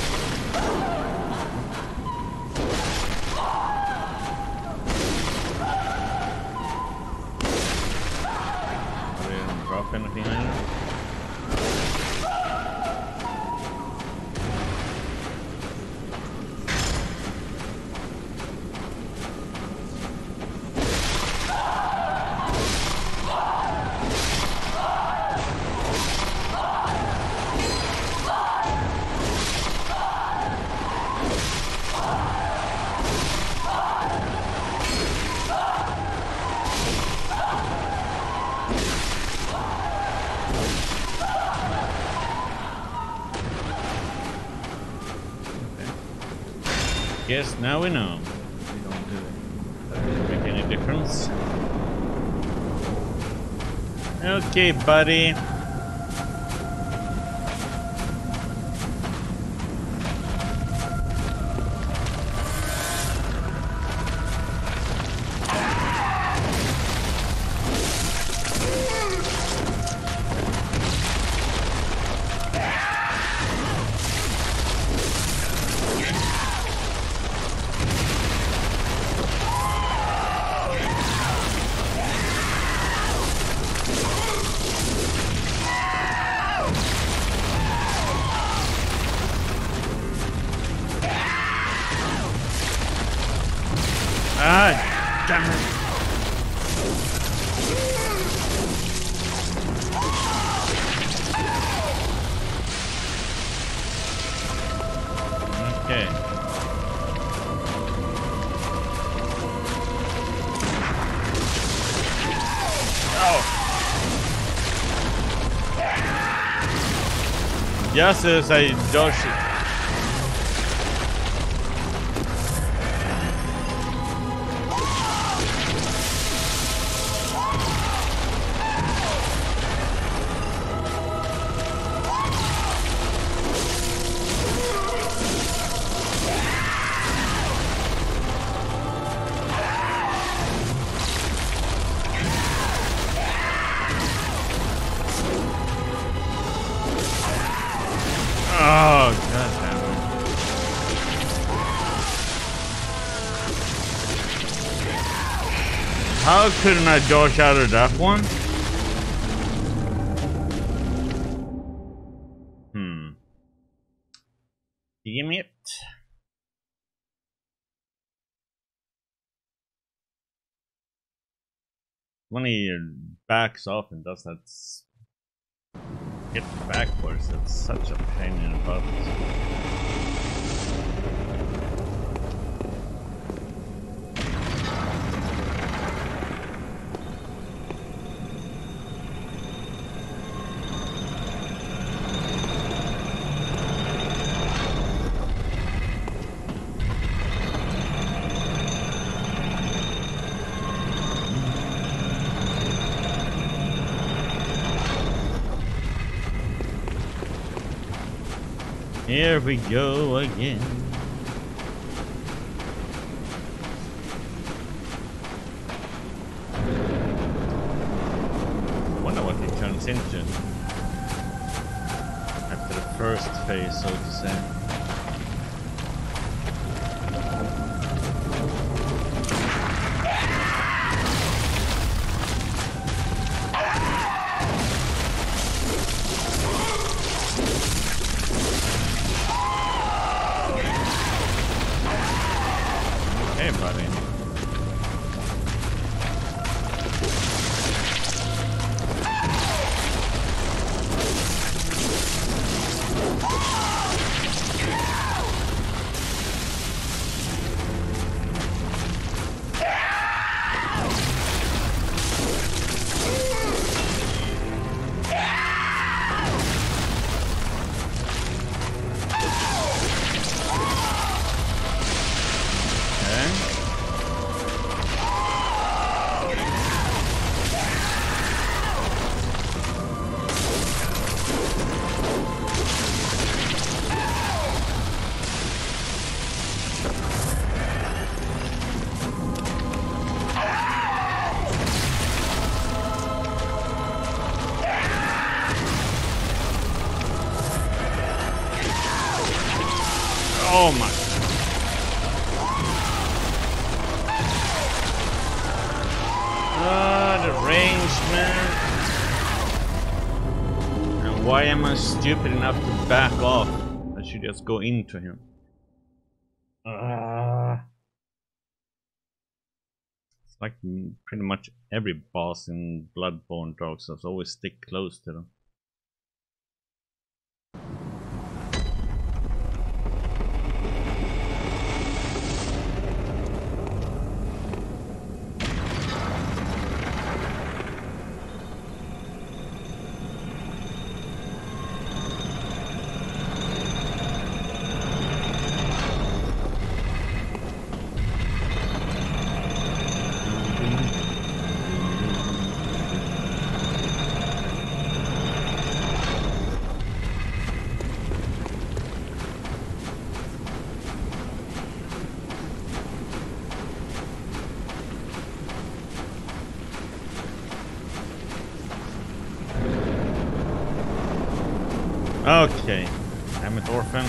Speaker 1: Are they gonna drop anything on it? Yes, now we know. We don't do it. Doesn't make any difference. Okay, buddy. Ah, damn it. Okay. Oh. Just as I dodged it. Oh, god damn it. How couldn't I dodge out of that one? Hmm. Damn it. When he backs off and does that get backwards, it's such a pain in the butt. Here we go again. Wonder what it turns into after the first phase, so to say. Hey, buddy. Oh my. Ah, the range, man. And why am I stupid enough to back off? I should just go into him. Ah. It's like pretty much every boss in Bloodborne Dark Souls, always stick close to them. Okay, damn it, Orphan.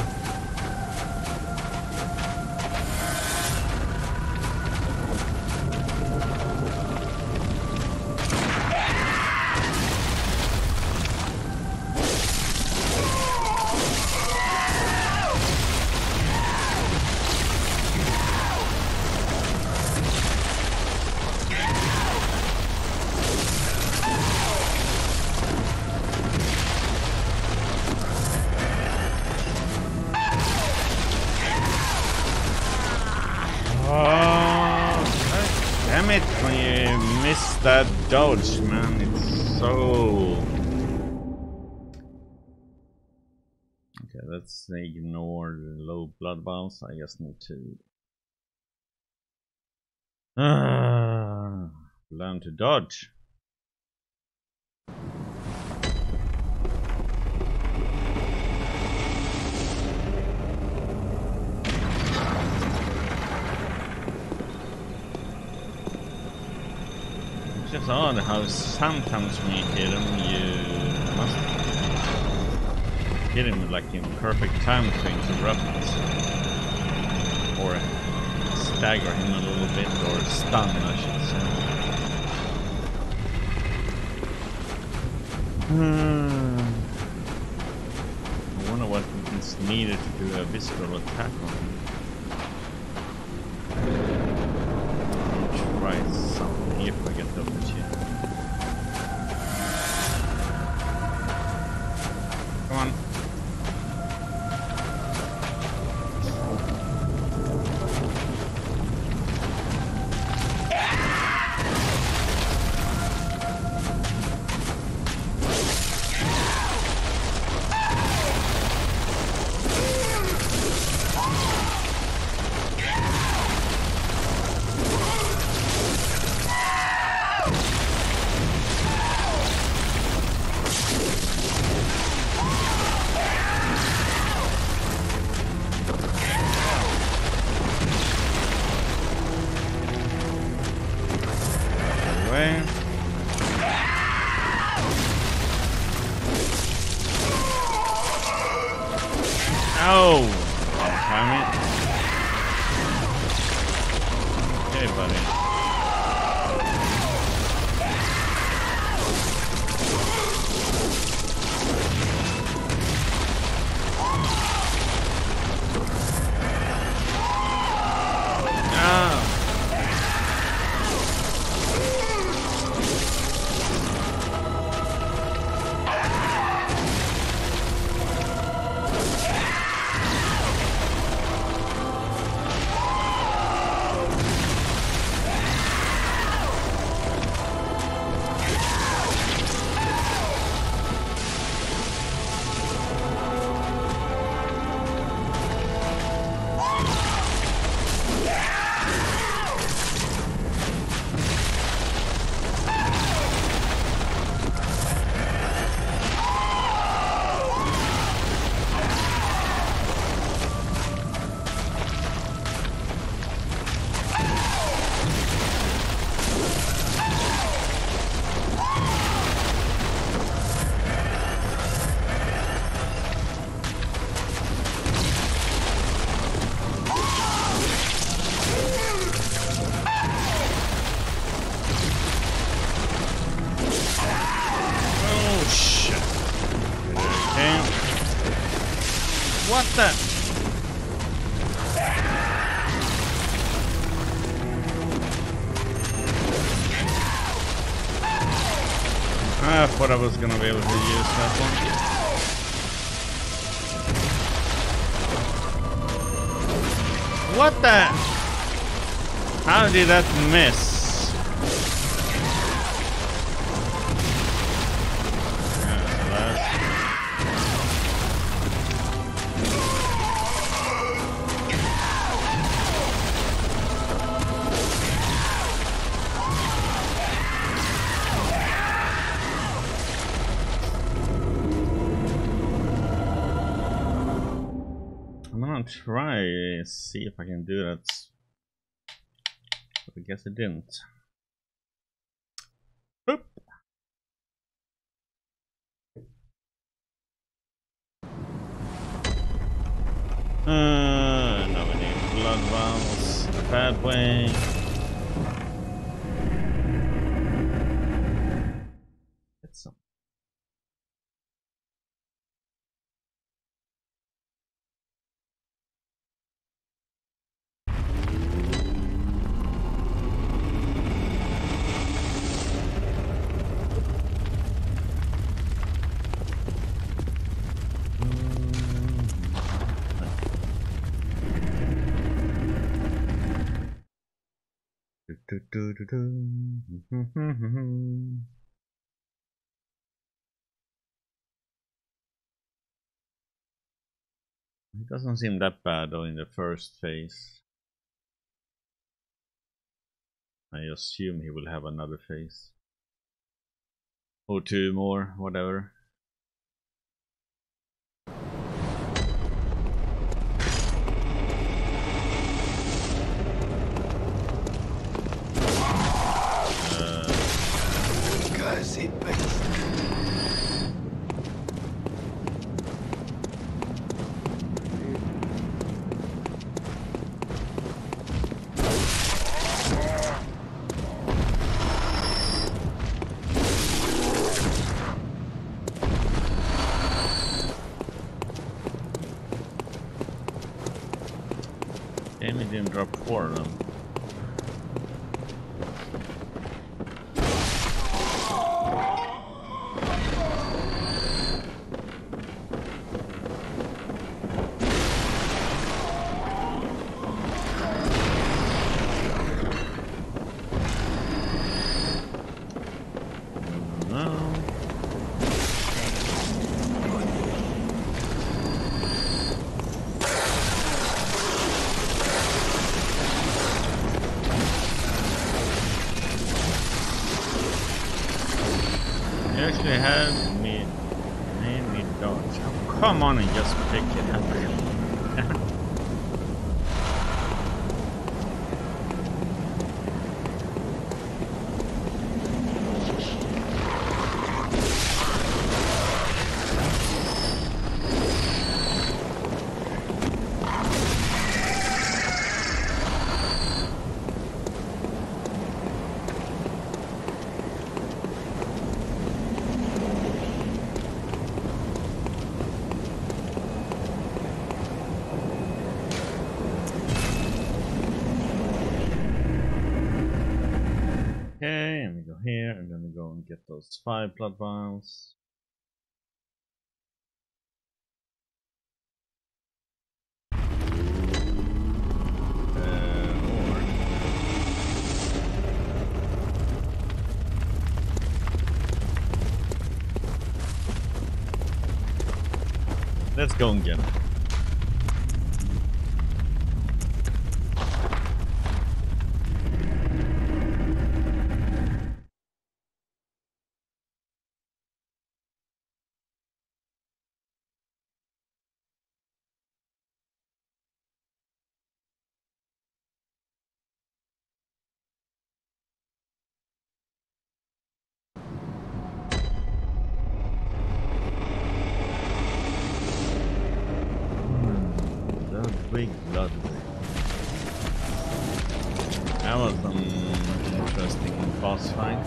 Speaker 1: Damn it, when you miss that dodge, man, it's so... Okay, let's ignore the low blood bounce. I just need to... Uh, learn to dodge. It's just odd how sometimes when you hit him, you must hit him like in perfect time to interrupt or stagger him a little bit, or stun, I should say. Hmm. I wonder what is needed to do a visceral attack on him. Try something if I get the opportunity. Come on. away. Oh! Damn it. Okay, buddy. What the? I thought I was gonna be able to use that one. What the? How did that miss? Try see if I can do that, but I guess I didn't. Oop. Uh, now we need blood vials in a bad way. Get some. Do, do, do, do. It doesn't seem that bad though in the first phase. I assume he will have another phase. Or two more, whatever. Amy didn't drop four of them. Actually had me made me dodge. Oh, come on and just pick it up, really. Okay, and we go here, and then we go and get those five blood vials. Let's go and get it. Big blood. That was an interesting boss fight.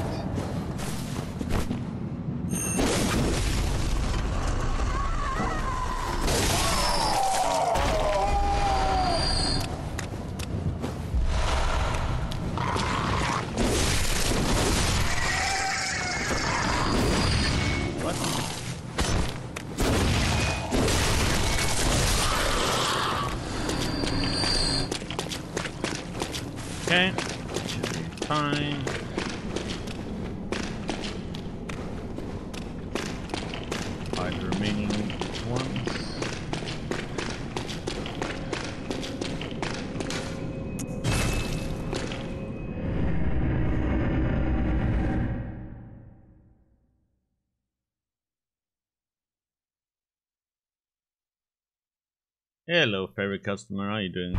Speaker 1: Okay, should be fine. Five remaining ones. Hello, favorite customer, how are you doing?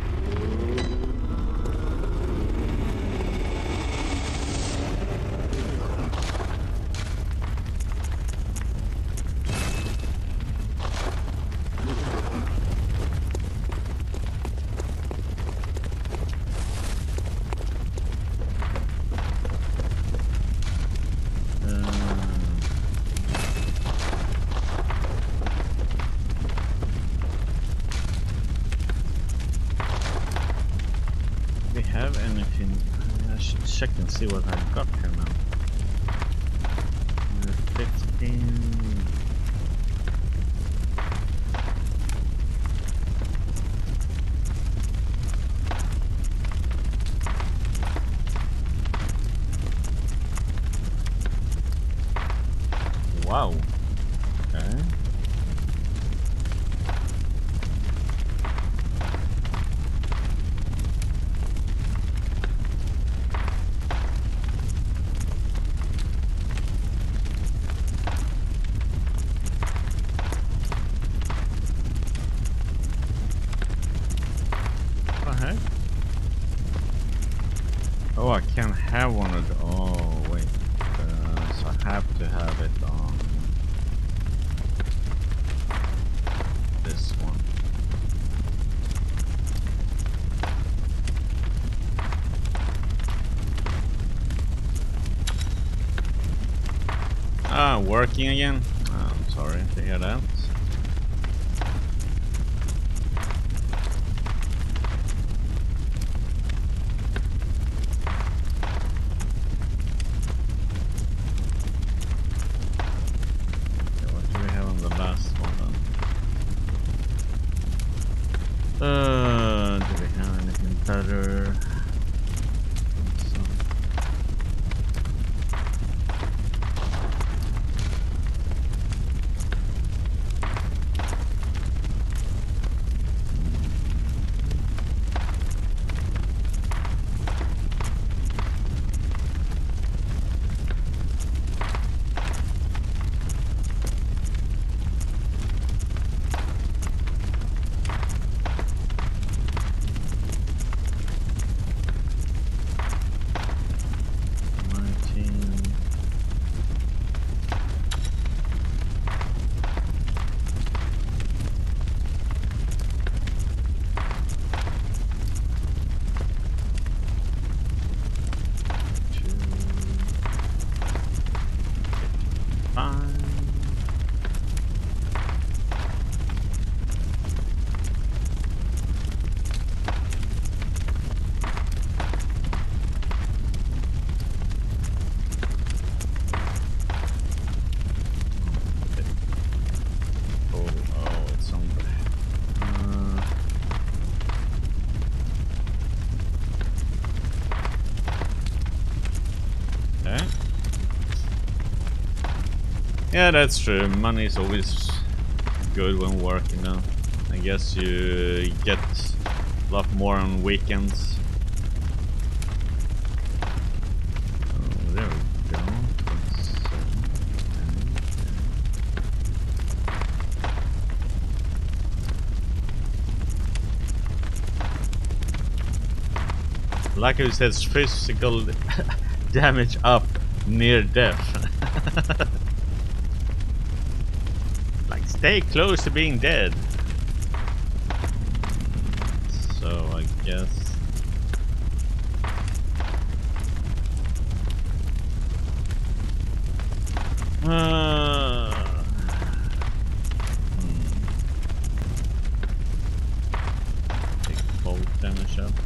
Speaker 1: Have anything? I should check and see what I got here now. fifteen. Wow. Okay. Oh, I can't have one of the. Oh, wait. Uh, so I have to have it on this one. Ah, working again? Oh, I'm sorry to hear that. Uh, do we have anything better? So. Yeah, that's true. Money is always good when working now. I guess you get a lot more on weekends. Oh, there we go. Like it says, physical damage up near death. Like, stay close to being dead. So I guess. Uh, hmm. Take full damage up.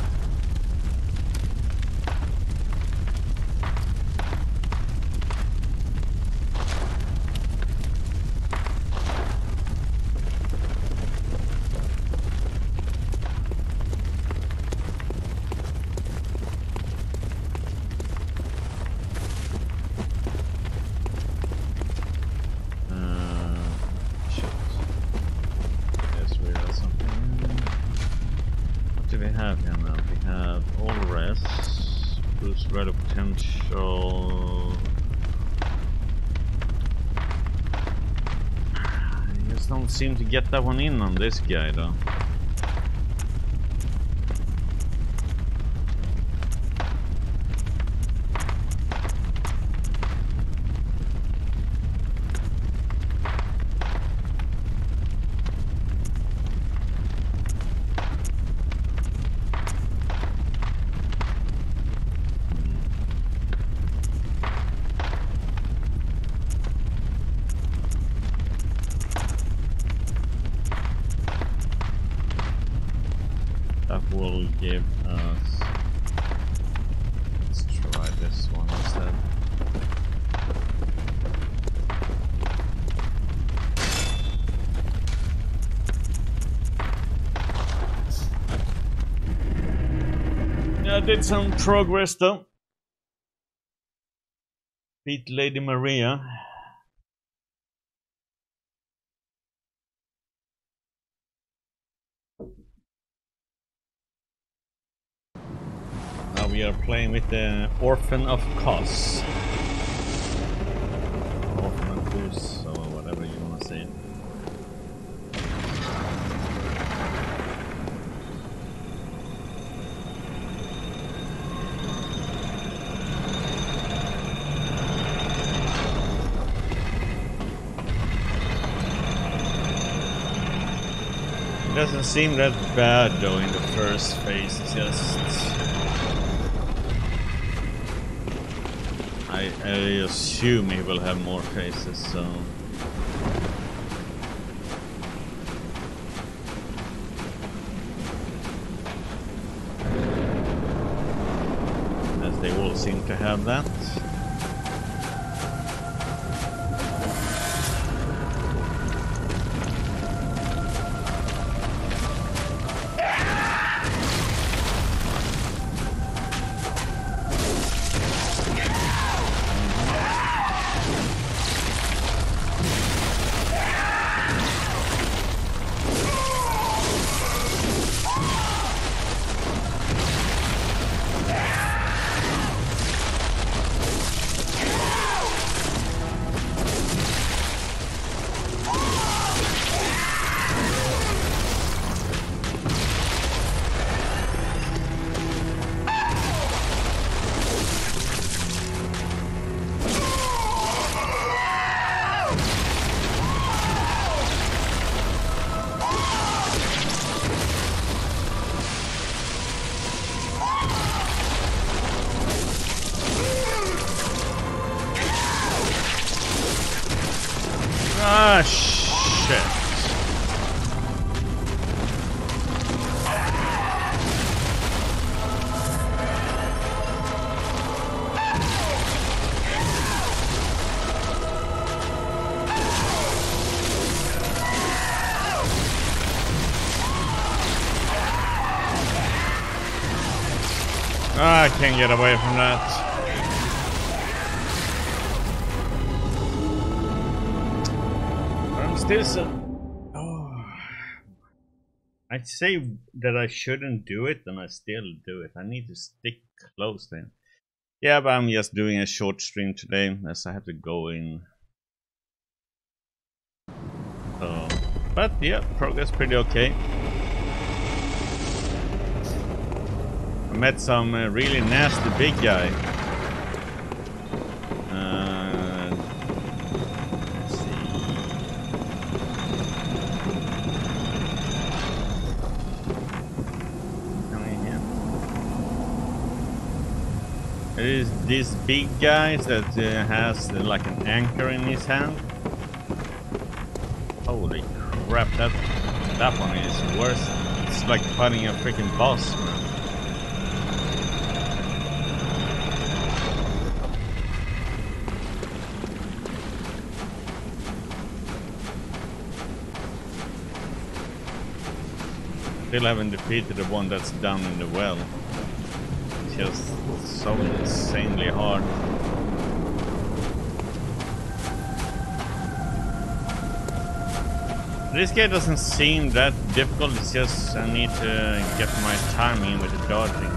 Speaker 1: Rate of potential. I just don't seem to get that one in on this guy though. Will give us. Let's try this one instead. Yeah, I did some progress though. Beat Lady Maria. We are playing with the Orphan of Kos. Orphan of Kos, or whatever you want to say. It doesn't seem that bad though in the first phase, it's just... I, I assume he will have more phases, so... As they all seem to have that. Ah, shit. Ah, I can't get away from that. Still so... Oh. I say that I shouldn't do it, and I still do it. I need to stick close to him. Yeah, but I'm just doing a short stream today, as I have to go in. So, but yeah, progress pretty okay. I met some uh, really nasty big guy. Uh, let's see. Coming here. It is these big guys that uh, has uh, like an anchor in his hand. Holy crap! That that one is worse. It's like fighting a freaking boss, man. Still haven't defeated the one that's down in the well. It's just so insanely hard. This game doesn't seem that difficult, it's just I need to get my timing with the dodging.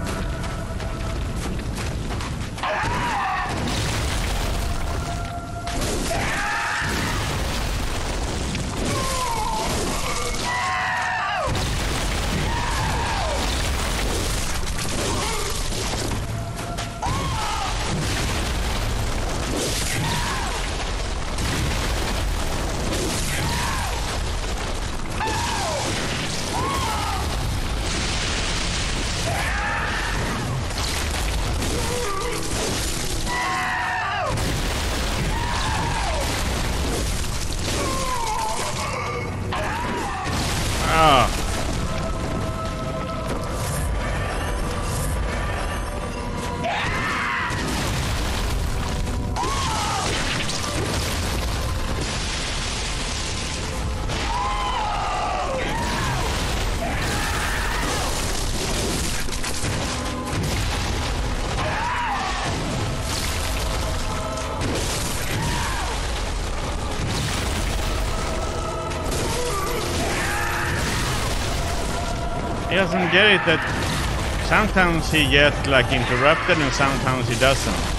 Speaker 1: He doesn't get it that sometimes he gets like interrupted and sometimes he doesn't.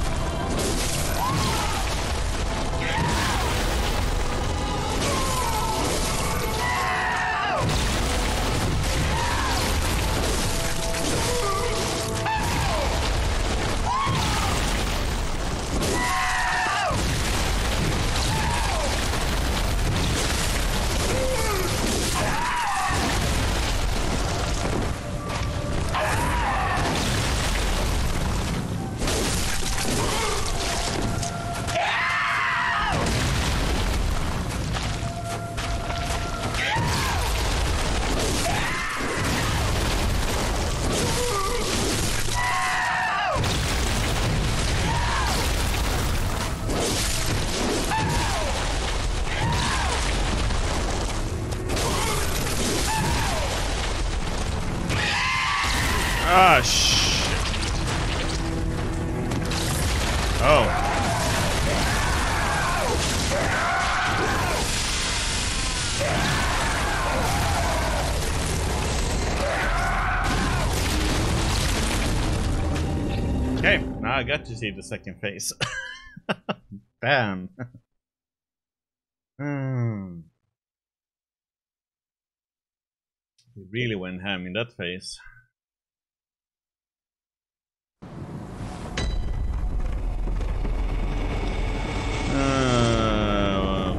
Speaker 1: Ah, shit. Oh. Okay, now I got to see the second phase. Bam. Hmm. We really went ham in that phase. Uh,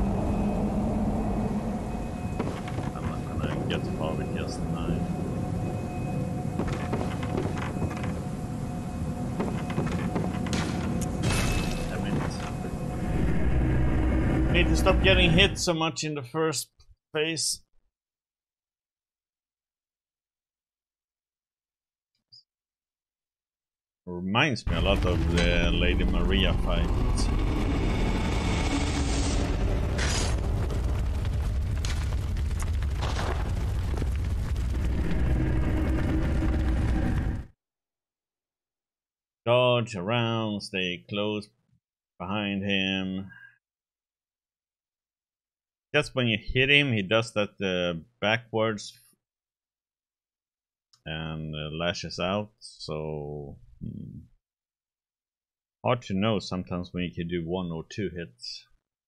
Speaker 1: I'm not gonna get far with just nine. Damn it. Need to stop getting hit so much in the first phase. Reminds me a lot of the Lady Maria fight. Dodge around, stay close behind him. just when you hit him, he does that uh, backwards and uh, lashes out. So hmm. hard to know sometimes when you can do one or two hits.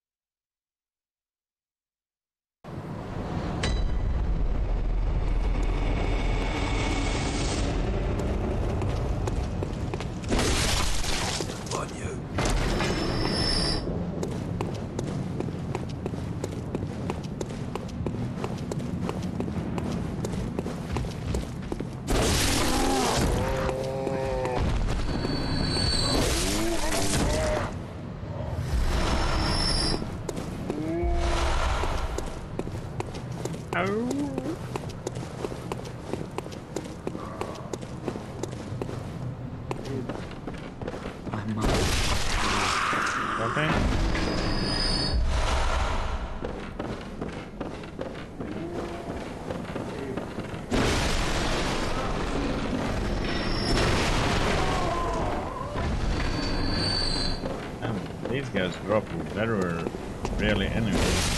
Speaker 1: These guys drop very rarely anyway.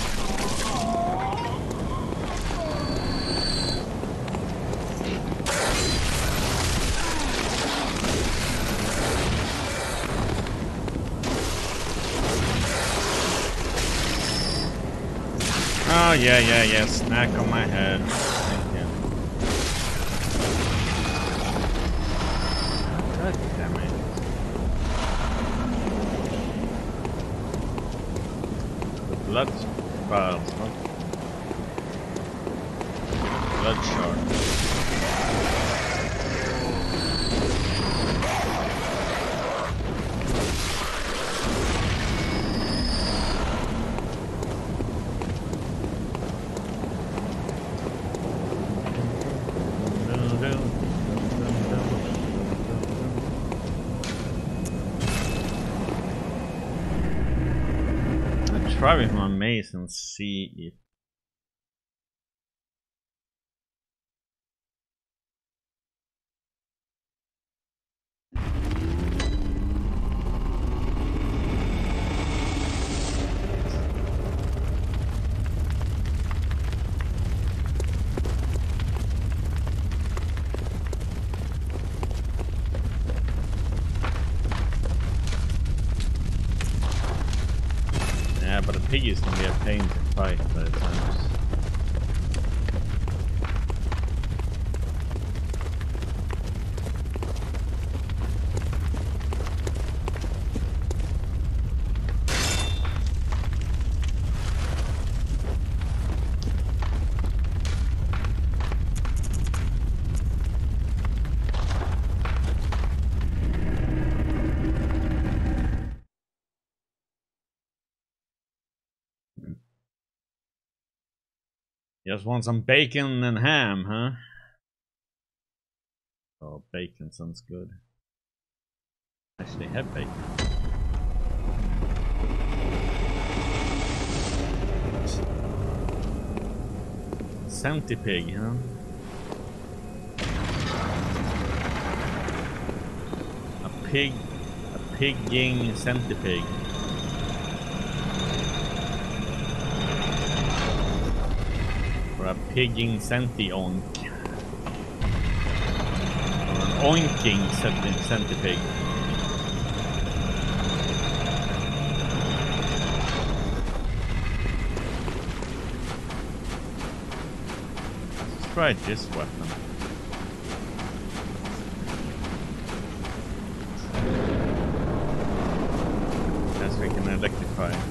Speaker 1: Oh yeah, yeah, yeah, snack on my head. Thank you. God damn it. Blood spells, huh? Blood shard. Try with my mace and see if but a piggy's gonna be a pain to fight by the times. Just want some bacon and ham, huh? Oh, bacon sounds good. Actually have bacon. Centipede, huh? A pig, a pigging centipede. Or a pigging centi-onk. Or an oinking centipede. Let's try this weapon. Guess we can electrify it.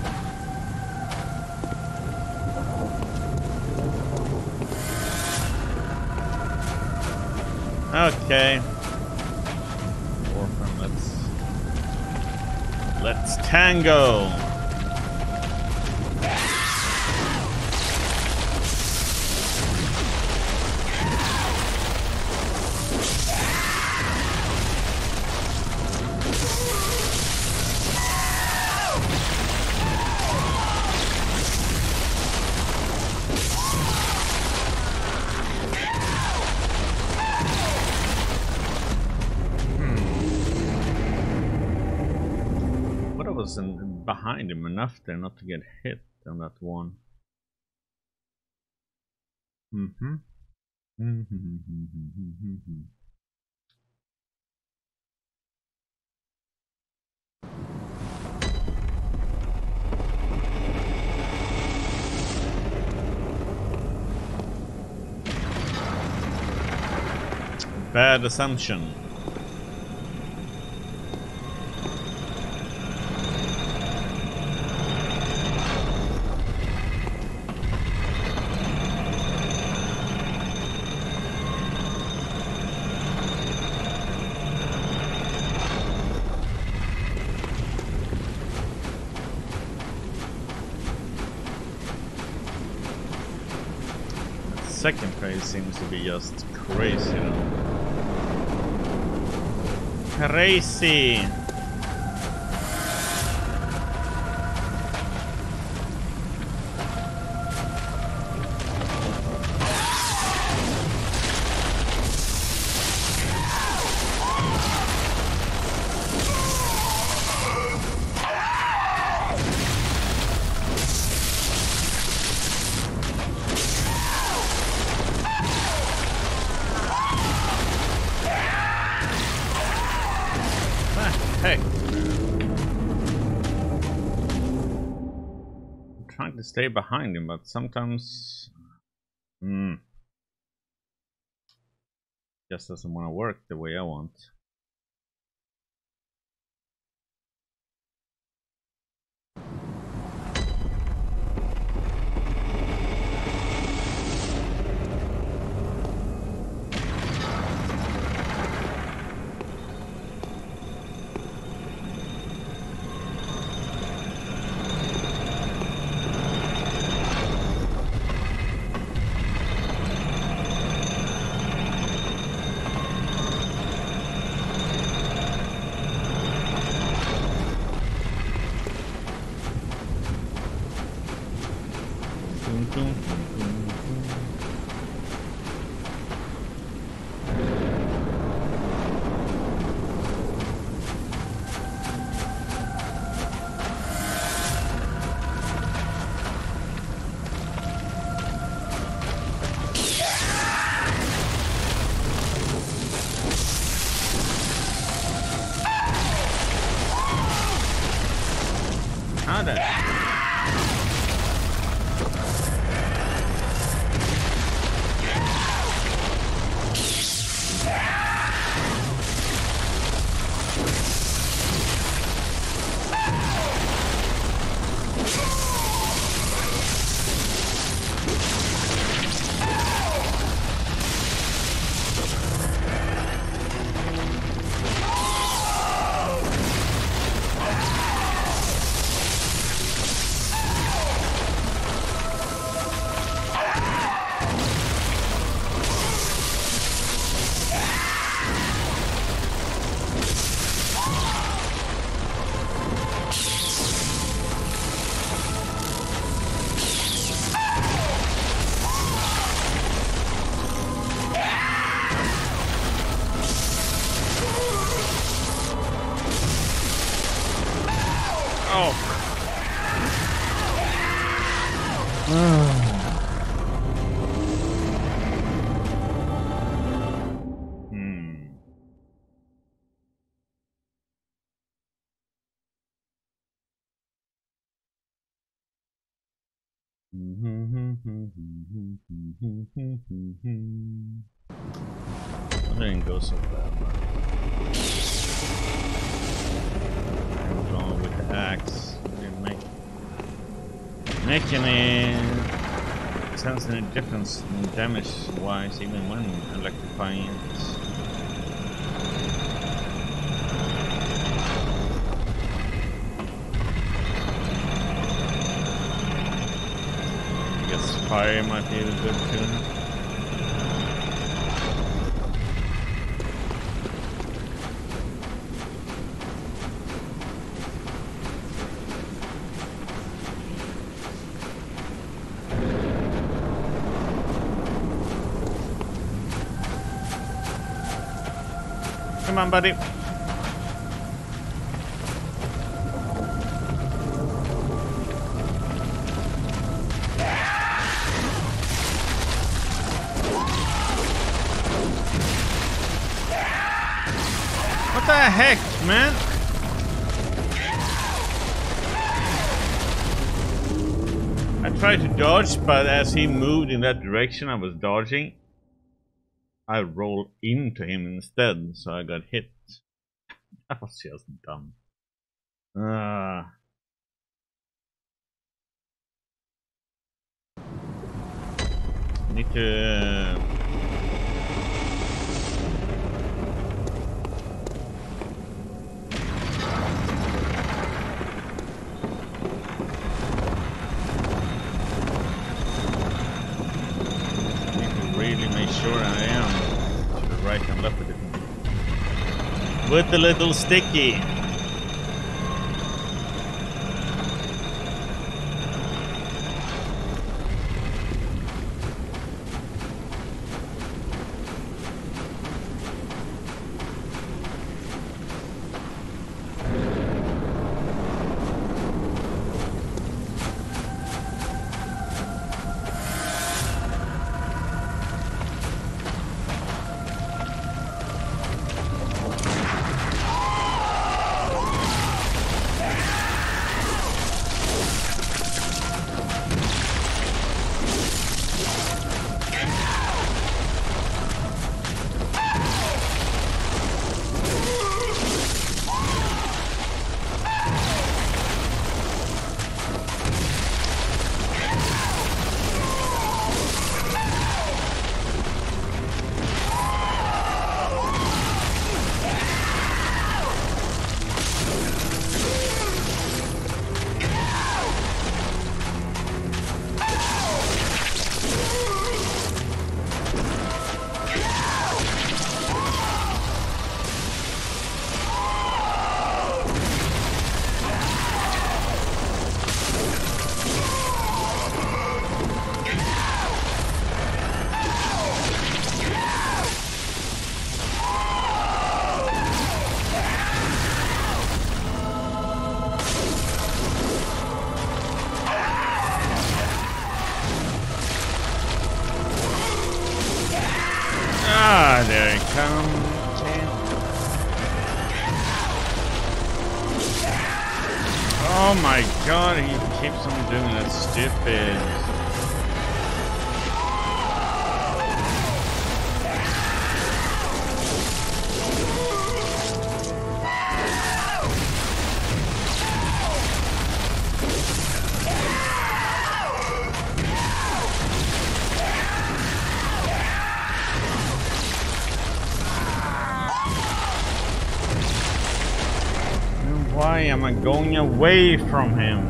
Speaker 1: Okay. Orphan, let's let's tango. In, behind him enough there not to get hit on that one. Mm-hmm. Mm-hmm. Bad assumption. Second phase seems to be just crazy, you know. Crazy! Hey! I'm trying to stay behind him, but sometimes... Hmm. Just doesn't want to work the way I want. How the... I didn't go so bad. I'm going with the axe. Didn't make make any sense any difference in damage wise, even when electrifying it. I guess fire might be a good tune. Come on, buddy. heck, man? I tried to dodge, but as he moved in that direction I was dodging, I rolled into him instead, so I got hit. That was just dumb. Ah. Need to... Uh, really make sure I am to the right and left with it. With the little sticky. Ah, there he comes. Oh my god, he keeps on doing that stupid. Why am I going away from him?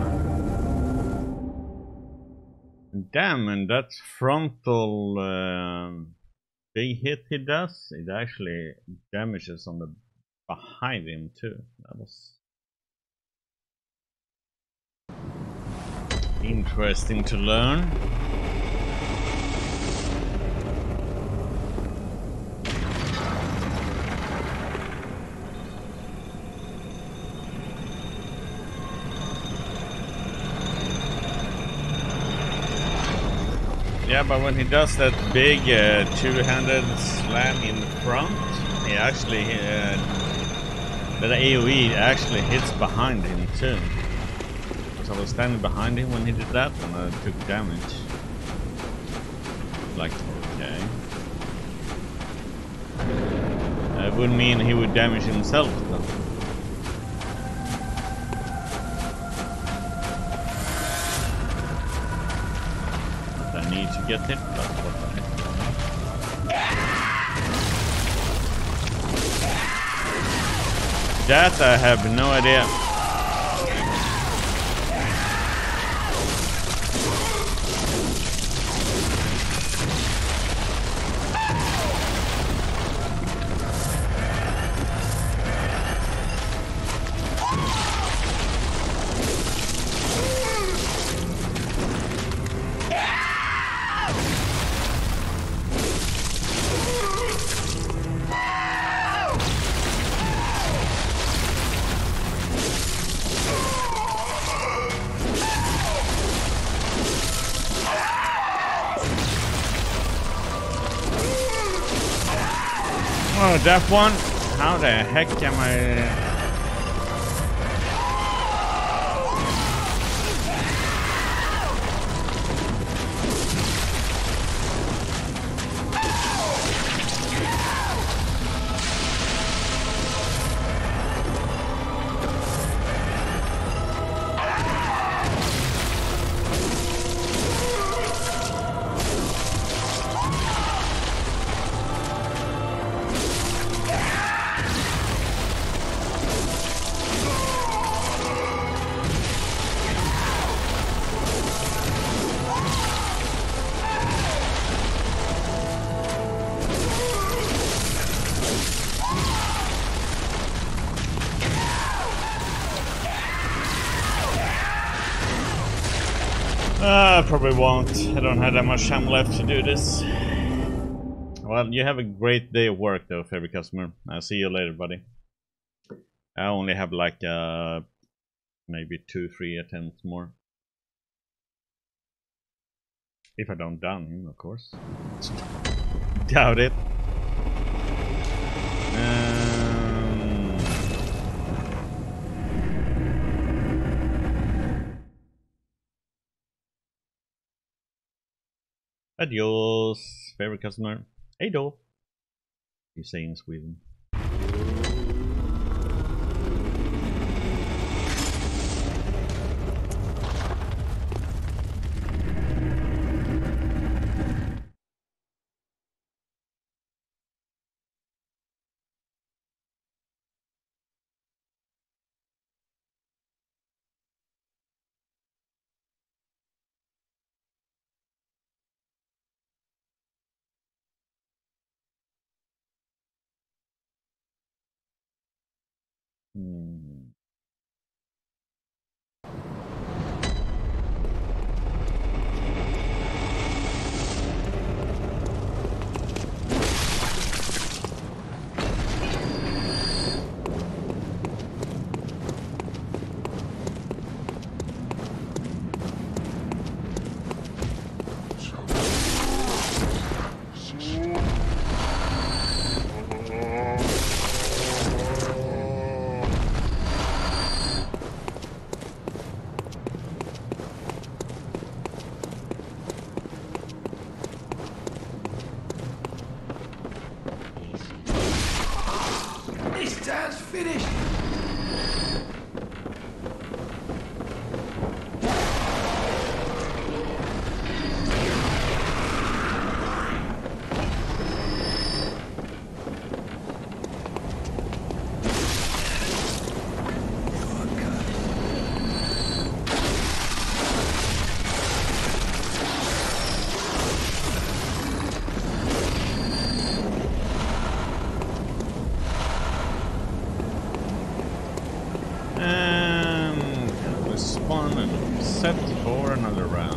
Speaker 1: Damn, and that frontal uh, big hit he does, it actually damages on the behind him too. That was interesting to learn. Yeah, but when he does that big uh, two-handed slam in the front, he actually, uh, the AoE actually hits behind him too. Because I was standing behind him when he did that and I took damage. Like, okay. That would mean he would damage himself though. Need to get it, but what the heck? That I have no idea. Oh, that one. How the heck am I... Uh, probably won't. I don't have that much time left to do this. Well, you have a great day of work though, favorite customer. I'll see you later, buddy. I only have like uh, maybe two, three attempts more. If I don't down him, of course. Doubt it. Um, Adios, favorite customer. Hey då. You say in Sweden. Hmm.
Speaker 3: Finished!
Speaker 1: Set for another round.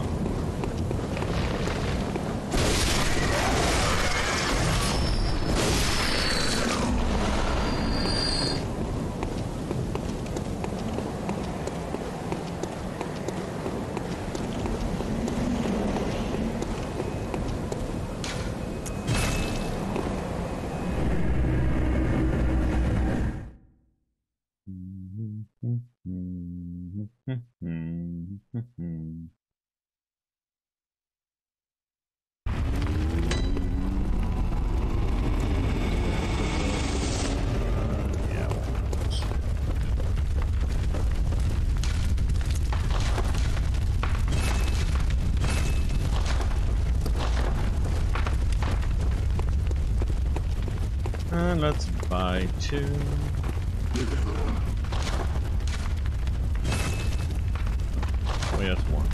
Speaker 1: And let's buy two. Oh yes, one.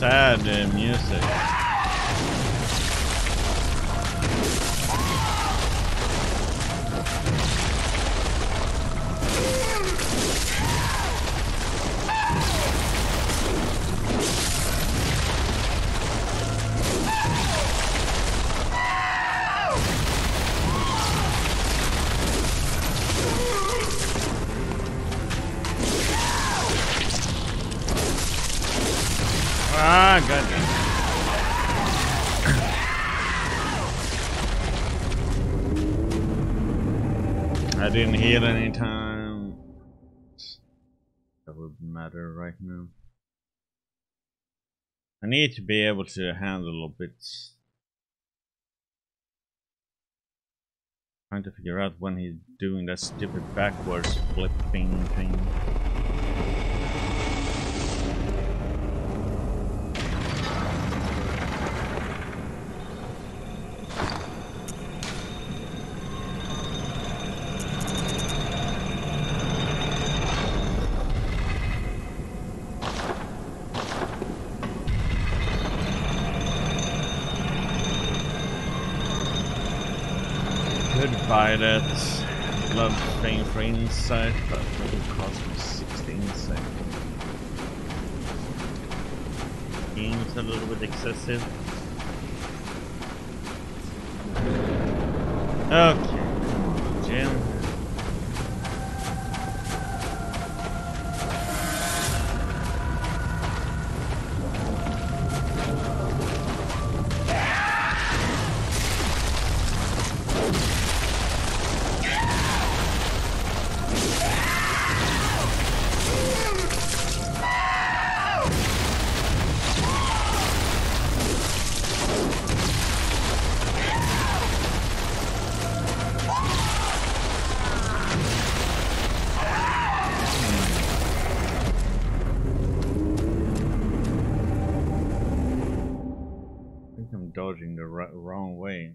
Speaker 1: sad uh, music. Ah, goddamn. I didn't heal any time. That would matter right now. I need to be able to handle a bit. Trying to figure out when he's doing that stupid backwards flipping thing. Buy that blood thing for insight, but it will cost me sixty insight. Seems a little bit excessive. Okay, come on, Jim. Dodging the r wrong way.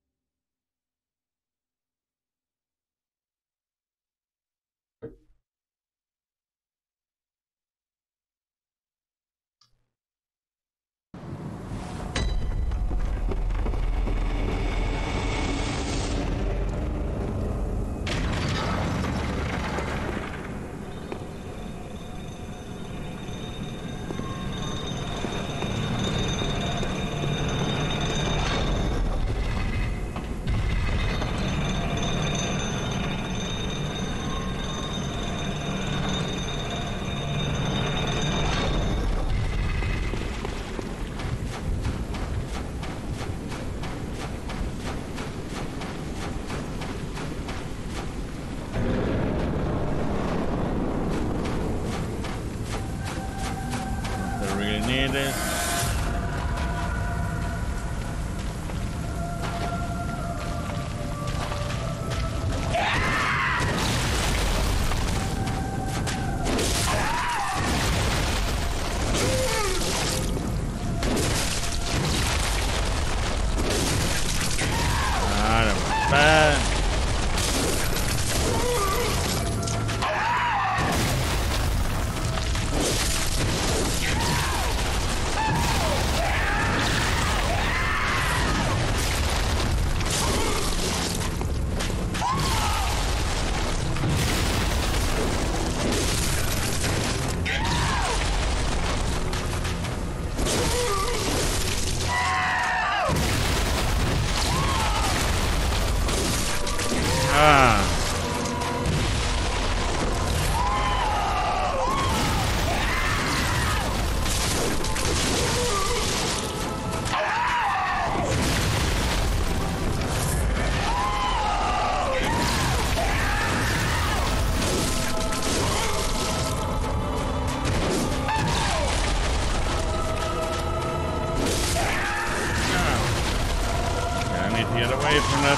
Speaker 1: Get away from that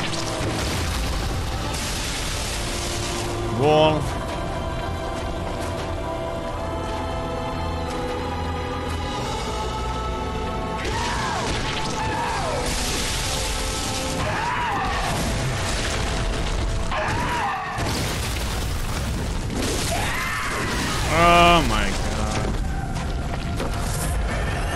Speaker 1: wall. Oh my god.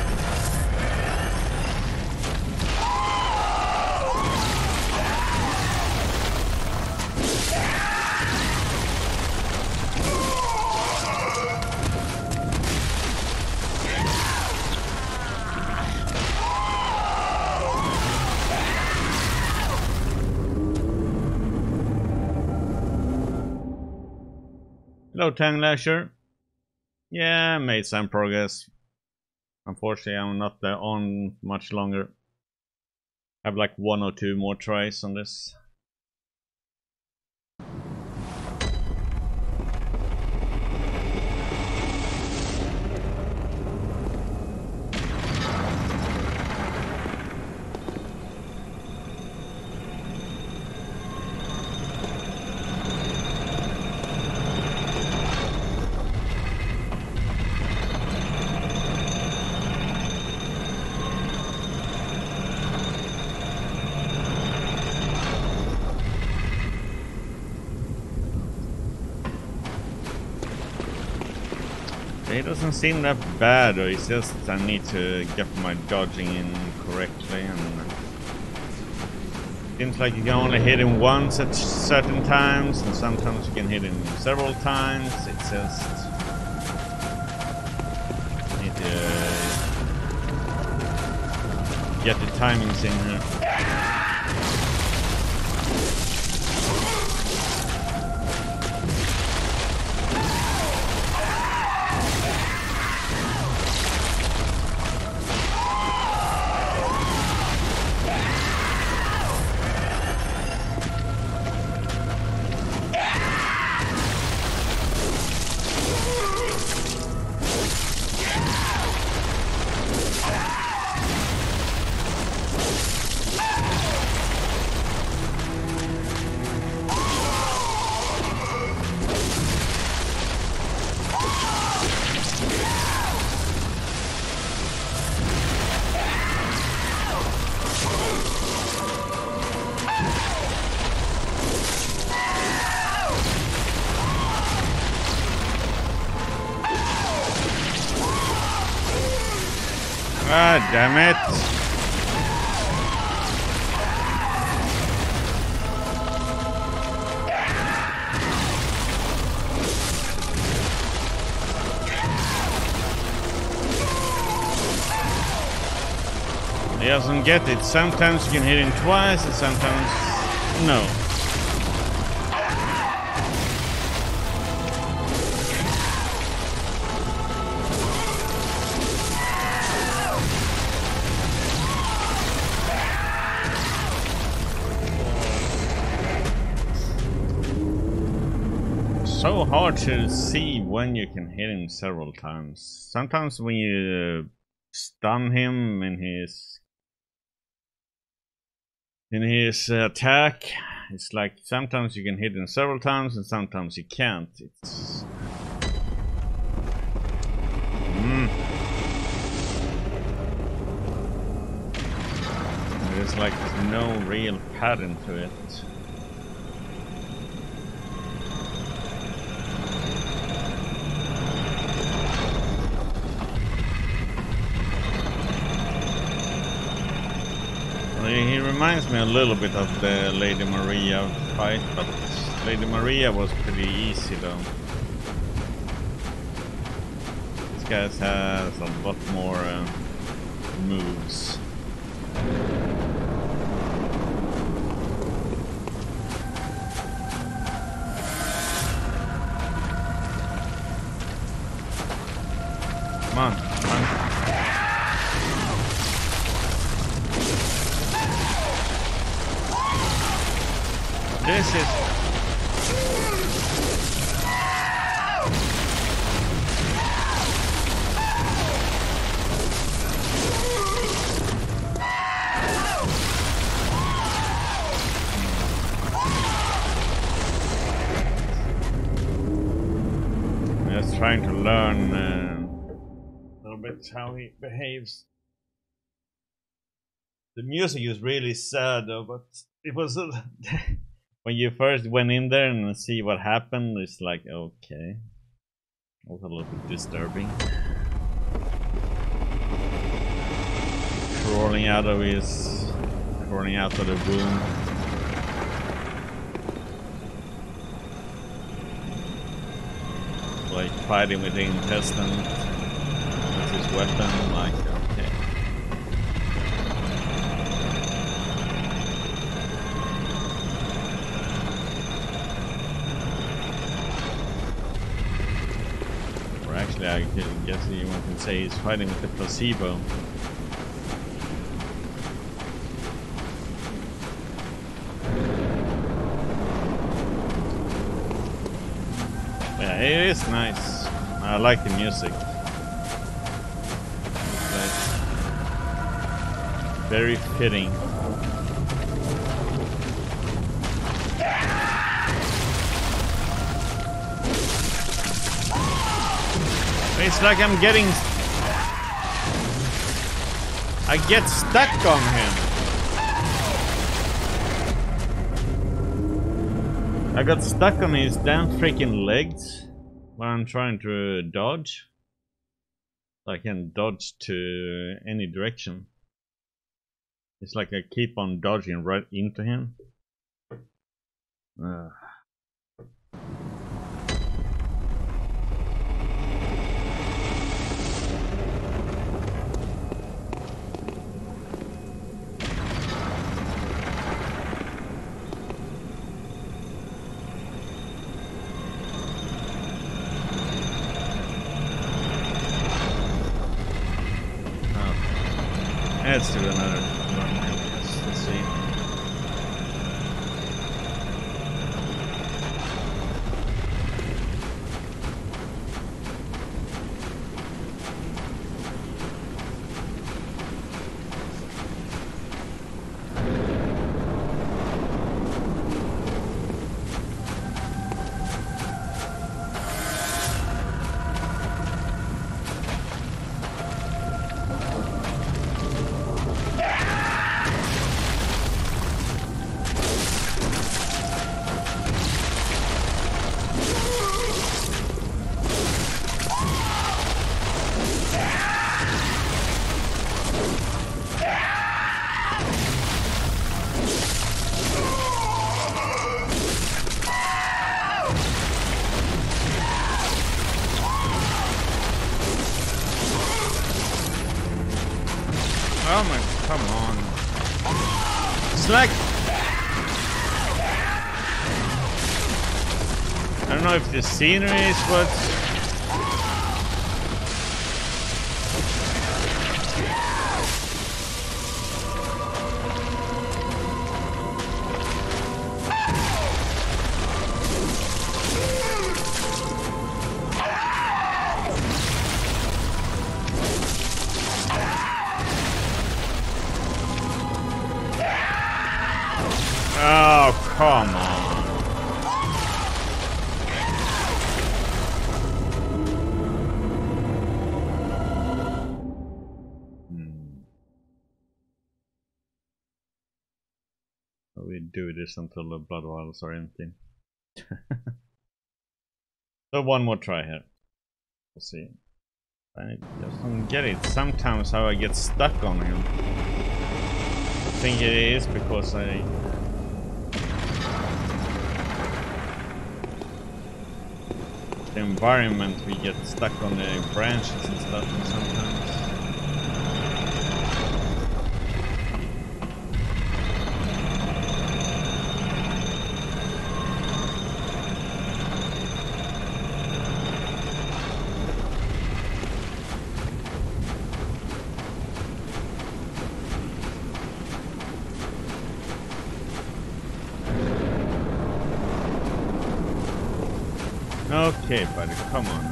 Speaker 1: Hello, Tang Lasher. Yeah, made some progress. Unfortunately, I'm not uh, on much longer. I have like one or two more tries on this. It doesn't seem that bad, though. It's just I need to get my dodging in correctly, and seems like you can only hit him once at certain times, and sometimes you can hit him several times. It's just need to get the timings in here. Ah, damn it! He doesn't get it. Sometimes you can hit him twice, and sometimes no. So hard to see when you can hit him several times. Sometimes when you stun him in his in his attack, it's like sometimes you can hit him several times and sometimes you can't. It's mm. There's like no real pattern to it. He reminds me a little bit of the Lady Maria fight, but Lady Maria was pretty easy though. This guy has a lot more uh, moves. Come on, come on. This is... Just trying to learn uh, a little bit how he behaves. The music is really sad though, but it was... A when you first went in there and see what happened, it's like, okay. It was a little bit disturbing. Crawling out of his... Crawling out of the womb. Like fighting with the intestine. With his weapon, like, okay. basically, I guess you one can say he's fighting with the placebo. Yeah, it is nice. I like the music. It's very fitting. It's like I'm getting... I get stuck on him. I got stuck on his damn freaking legs when I'm trying to dodge. I can dodge to any direction. It's like I keep on dodging right into him. Ugh. Let's do another one. Let's, let's see. Oh my, come on. It's like... I don't know if the scenery is what... Oh, come on. Hmm. We do this until the blood vials are empty. So one more try here. We'll see. I just don't get it. Sometimes how I get stuck on him. I think it is because I... the environment, we get stuck on the branches and stuff and sometimes. Okay, buddy, come on.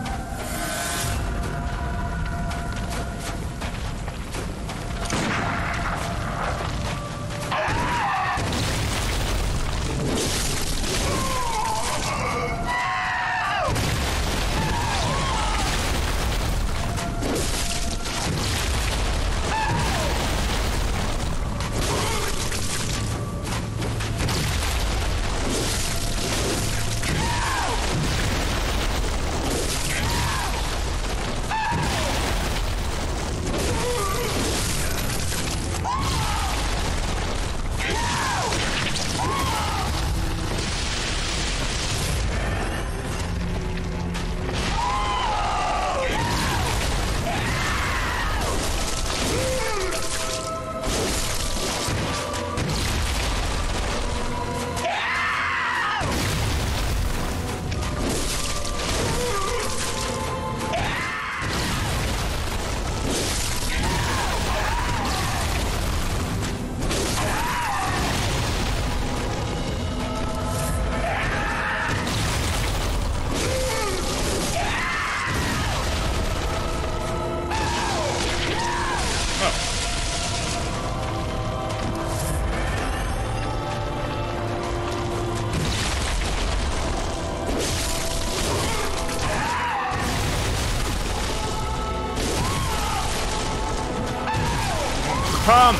Speaker 1: Come!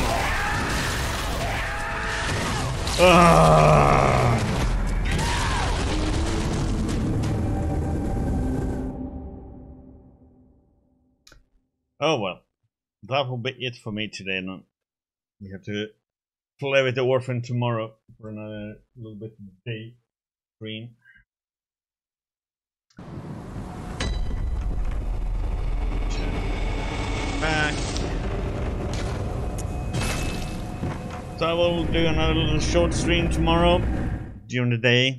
Speaker 1: Ugh. Oh well, that will be it for me today. Now we have to play with the Orphan tomorrow for another little bit of day stream. Back. So I will do another little short stream tomorrow during the day.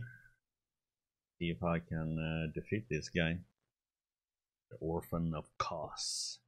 Speaker 1: See if I can uh, defeat this guy, the Orphan of Kos.